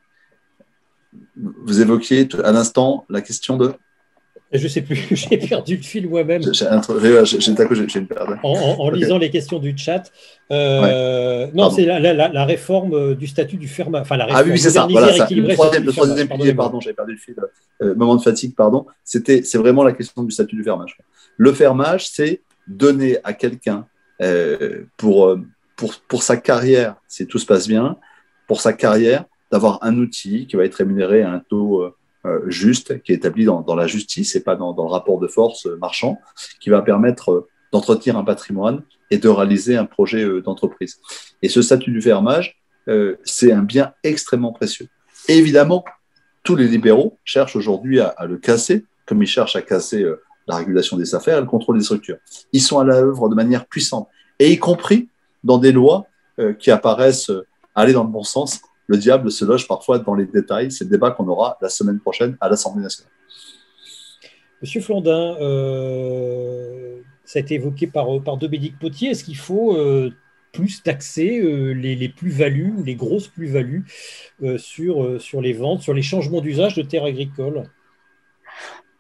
vous évoquiez à l'instant la question de... Je ne sais plus, j'ai perdu le fil moi-même. J'ai une perte. En lisant les questions du chat. Non, c'est la réforme du statut du fermage. Enfin, la réforme oui, c'est ça. Voilà, le troisième pilier, pardon, j'avais perdu le fil. Moment de fatigue, pardon. C'est vraiment la question du statut du fermage. Le fermage, c'est donner à quelqu'un pour sa carrière, si tout se passe bien, pour sa carrière, d'avoir un outil qui va être rémunéré à un taux juste, qui est établi dans la justice et pas dans le rapport de force marchand, qui va permettre d'entretenir un patrimoine et de réaliser un projet d'entreprise. Et ce statut du fermage, c'est un bien extrêmement précieux. Et évidemment, tous les libéraux cherchent aujourd'hui à le casser, comme ils cherchent à casser la régulation des affaires et le contrôle des structures. Ils sont à l'œuvre de manière puissante, et y compris dans des lois qui apparaissent aller dans le bon sens. Le diable se loge parfois dans les détails. C'est le débat qu'on aura la semaine prochaine à l'Assemblée nationale. Monsieur Flandin, ça a été évoqué par Dominique Potier. Est-ce qu'il faut plus taxer les plus-values, les grosses plus-values sur les ventes, sur les changements d'usage de terres agricoles?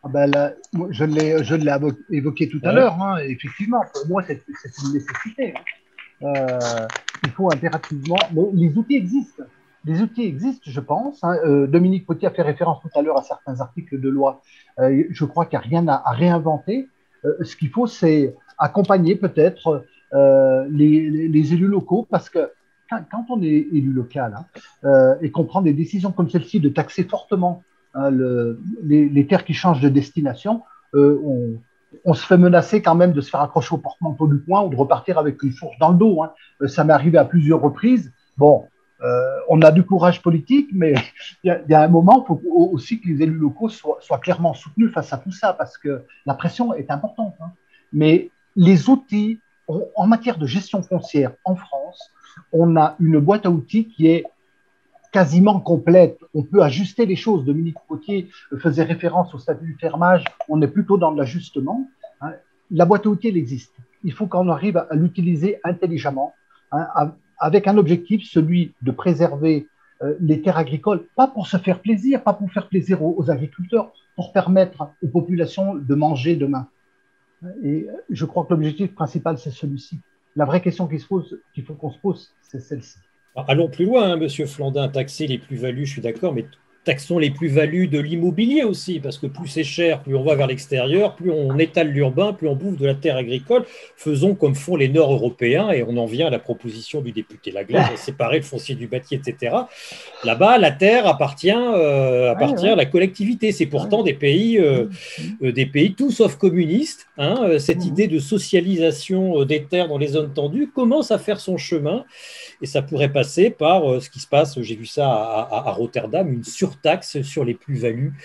Je l'ai évoqué tout à l'heure, hein, effectivement. Pour moi, c'est une nécessité. Il faut impérativement. Mais les outils existent. Les outils existent, je pense. Hein. Dominique Potier a fait référence tout à l'heure à certains articles de loi. Je crois qu'il n'y a rien à réinventer. Ce qu'il faut, c'est accompagner peut-être les élus locaux, parce que quand on est élu local, hein, et qu'on prend des décisions comme celle-ci de taxer fortement, hein, les terres qui changent de destination, on se fait menacer quand même de se faire accrocher au porte-manteau du coin ou de repartir avec une fourche dans le dos. Hein. Ça m'est arrivé à plusieurs reprises. Bon, on a du courage politique, mais il y a un moment, il faut aussi que les élus locaux soient clairement soutenus face à tout ça, parce que la pression est importante. Hein. Mais les outils, en matière de gestion foncière en France, on a une boîte à outils qui est quasiment complète. On peut ajuster les choses. Dominique Potier faisait référence au statut du fermage. On est plutôt dans l'ajustement. Hein. La boîte à outils, elle existe. Il faut qu'on arrive à l'utiliser intelligemment, hein, avec un objectif, celui de préserver les terres agricoles, pas pour se faire plaisir, pas pour faire plaisir aux agriculteurs, pour permettre aux populations de manger demain. Et je crois que l'objectif principal, c'est celui-ci. La vraie question qu'il faut qu'on se pose, c'est celle-ci. Allons plus loin, hein, Monsieur Flandin, taxer les plus-values, je suis d'accord, mais taxons les plus-values de l'immobilier aussi, parce que plus c'est cher, plus on va vers l'extérieur, plus on étale l'urbain, plus on bouffe de la terre agricole. Faisons comme font les Nord-Européens, et on en vient à la proposition du député Laglaise, à séparer le foncier du bâti, etc. Là-bas, la terre appartient à la collectivité. C'est pourtant des pays tout sauf communistes. Hein. Cette idée de socialisation des terres dans les zones tendues commence à faire son chemin. Et ça pourrait passer par ce qui se passe, j'ai vu ça à Rotterdam, une surtaxe sur les plus-values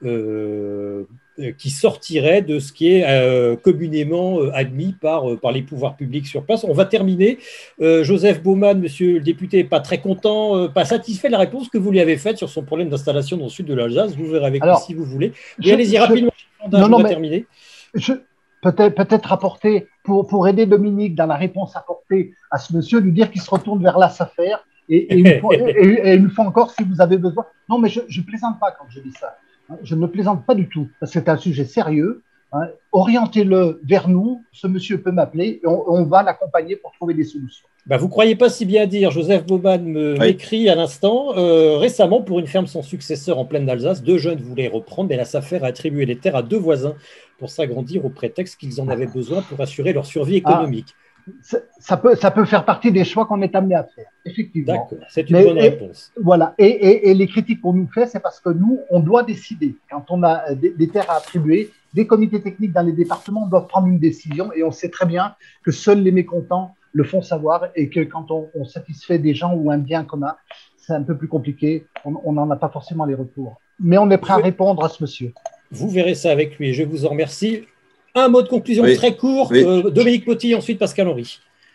qui sortirait de ce qui est communément admis par les pouvoirs publics sur place. On va terminer. Joseph Baumann, monsieur le député, n'est pas très content, pas satisfait de la réponse que vous lui avez faite sur son problème d'installation dans le sud de l'Alsace. Vous verrez avec lui si vous voulez. Mais allez-y rapidement, on va terminer. Peut-être apporter, pour aider Dominique dans la réponse apportée à ce monsieur, lui dire qu'il se retourne vers la SAFER et une fois encore, si vous avez besoin. Non, mais je ne plaisante pas quand je dis ça. Je ne plaisante pas du tout. C'est un sujet sérieux. Hein. Orientez-le vers nous. Ce monsieur peut m'appeler et on va l'accompagner pour trouver des solutions. Vous ne croyez pas si bien dire. Joseph Baumann m'écrit à l'instant. Récemment, pour une ferme sans successeur en pleine Alsace, 2 jeunes voulaient reprendre, mais la SAFER a attribué les terres à 2 voisins pour s'agrandir au prétexte qu'ils en avaient besoin pour assurer leur survie économique. Ça peut faire partie des choix qu'on est amené à faire, effectivement. D'accord, c'est une bonne réponse. Voilà. Et les critiques qu'on nous fait, c'est parce que nous, on doit décider. Quand on a des terres à attribuer, des comités techniques dans les départements doivent prendre une décision et on sait très bien que seuls les mécontents le font savoir et que quand on satisfait des gens ou un bien commun, c'est un peu plus compliqué. On n'en a pas forcément les retours. Mais on est prêt à répondre à ce monsieur. Vous verrez ça avec lui et je vous en remercie. Un mot de conclusion très court. Dominique Potier, ensuite Pascal Henry.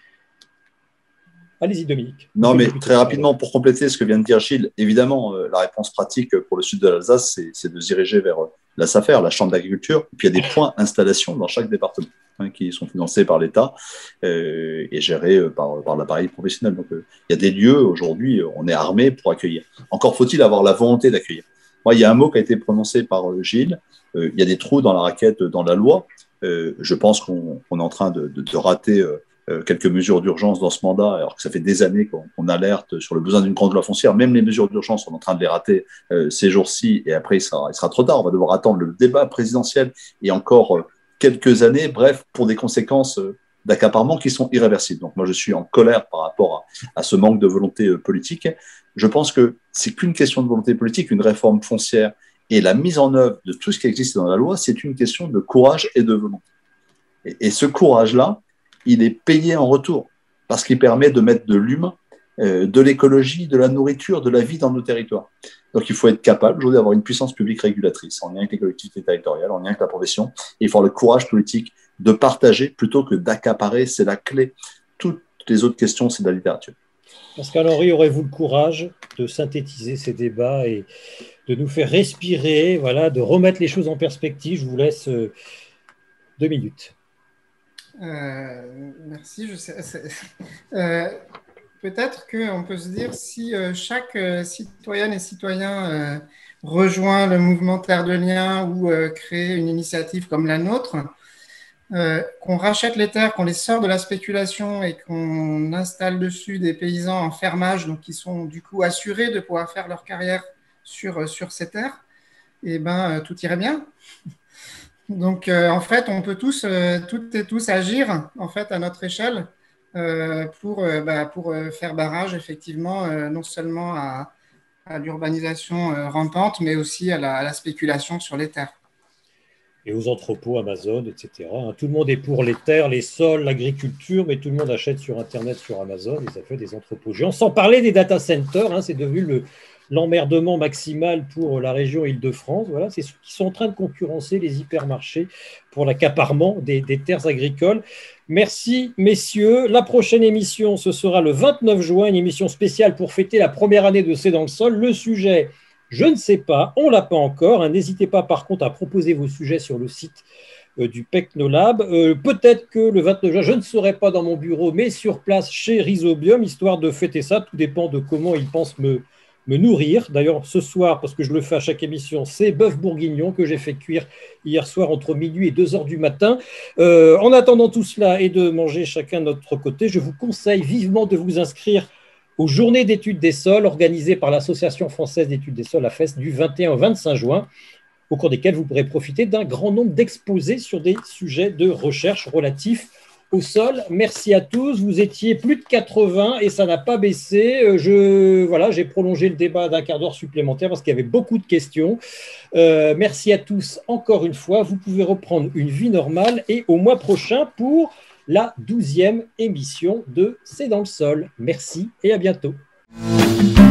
Allez-y, Dominique. Non, mais très rapidement, pour compléter ce que vient de dire Gilles, évidemment, la réponse pratique pour le sud de l'Alsace, c'est de se diriger vers la SAFER, la Chambre d'agriculture. Et puis, il y a des points installation dans chaque département qui sont financés par l'État et gérés par l'appareil professionnel. Donc, il y a des lieux, aujourd'hui, on est armé pour accueillir. Encore faut-il avoir la volonté d'accueillir. Moi, il y a un mot qui a été prononcé par Gilles. Il y a des trous dans la raquette dans la loi. Je pense qu'on est en train de rater quelques mesures d'urgence dans ce mandat, alors que ça fait des années qu'on alerte sur le besoin d'une grande loi foncière. Même les mesures d'urgence, on est en train de les rater ces jours-ci, et après, il sera trop tard. On va devoir attendre le débat présidentiel et encore quelques années, bref, pour des conséquences d'accaparement qui sont irréversibles. Donc moi, je suis en colère par rapport à ce manque de volonté politique. Je pense que c'est qu'une question de volonté politique, une réforme foncière, et la mise en œuvre de tout ce qui existe dans la loi, c'est une question de courage et de volonté. Et ce courage-là, il est payé en retour, parce qu'il permet de mettre de l'humain, de l'écologie, de la nourriture, de la vie dans nos territoires. Donc il faut être capable aujourd'hui d'avoir une puissance publique régulatrice, en lien avec les collectivités territoriales, en lien avec la profession, et il faut avoir le courage politique de partager plutôt que d'accaparer, c'est la clé. Toutes les autres questions, c'est de la littérature. Pascal Henry, aurez-vous le courage de synthétiser ces débats et de nous faire respirer, voilà, de remettre les choses en perspective? Je vous laisse 2 minutes. Merci. Peut-être qu'on peut se dire si chaque citoyenne et citoyen rejoint le mouvement Terre de Liens ou crée une initiative comme la nôtre, qu'on rachète les terres, qu'on les sort de la spéculation et qu'on installe dessus des paysans en fermage, donc qui sont du coup assurés de pouvoir faire leur carrière sur ces terres, et ben tout irait bien. Donc en fait, on peut toutes et tous agir en fait à notre échelle pour faire barrage effectivement non seulement à l'urbanisation rampante, mais aussi à la spéculation sur les terres. Et aux entrepôts Amazon, etc. Tout le monde est pour les terres, les sols, l'agriculture, mais tout le monde achète sur Internet, sur Amazon, et ça fait des entrepôts géants. Sans parler des data centers, c'est devenu l'emmerdement maximal pour la région Île-de-France. Voilà, c'est ceux qui sont en train de concurrencer les hypermarchés pour l'accaparement des terres agricoles. Merci, messieurs. La prochaine émission, ce sera le 29 juin, une émission spéciale pour fêter la première année de C'est dans le sol. Le sujet... je ne sais pas, on ne l'a pas encore. N'hésitez pas par contre à proposer vos sujets sur le site du Pecnolab. Peut-être que le 29 juin, je ne serai pas dans mon bureau, mais sur place chez Rhizobium, histoire de fêter ça. Tout dépend de comment ils pensent me nourrir. D'ailleurs, ce soir, parce que je le fais à chaque émission, c'est bœuf bourguignon que j'ai fait cuire hier soir entre minuit et 2 heures du matin. En attendant tout cela et de manger chacun de notre côté, je vous conseille vivement de vous inscrire aux Journées d'études des sols organisées par l'Association française d'études des sols, AFES, du 21 au 25 juin, au cours desquelles vous pourrez profiter d'un grand nombre d'exposés sur des sujets de recherche relatifs au sol. Merci à tous. Vous étiez plus de 80 et ça n'a pas baissé. J'ai prolongé le débat d'1 quart d'heure supplémentaire parce qu'il y avait beaucoup de questions. Merci à tous encore une fois. Vous pouvez reprendre une vie normale et au mois prochain pour la 12e émission de C'est dans le sol. Merci et à bientôt.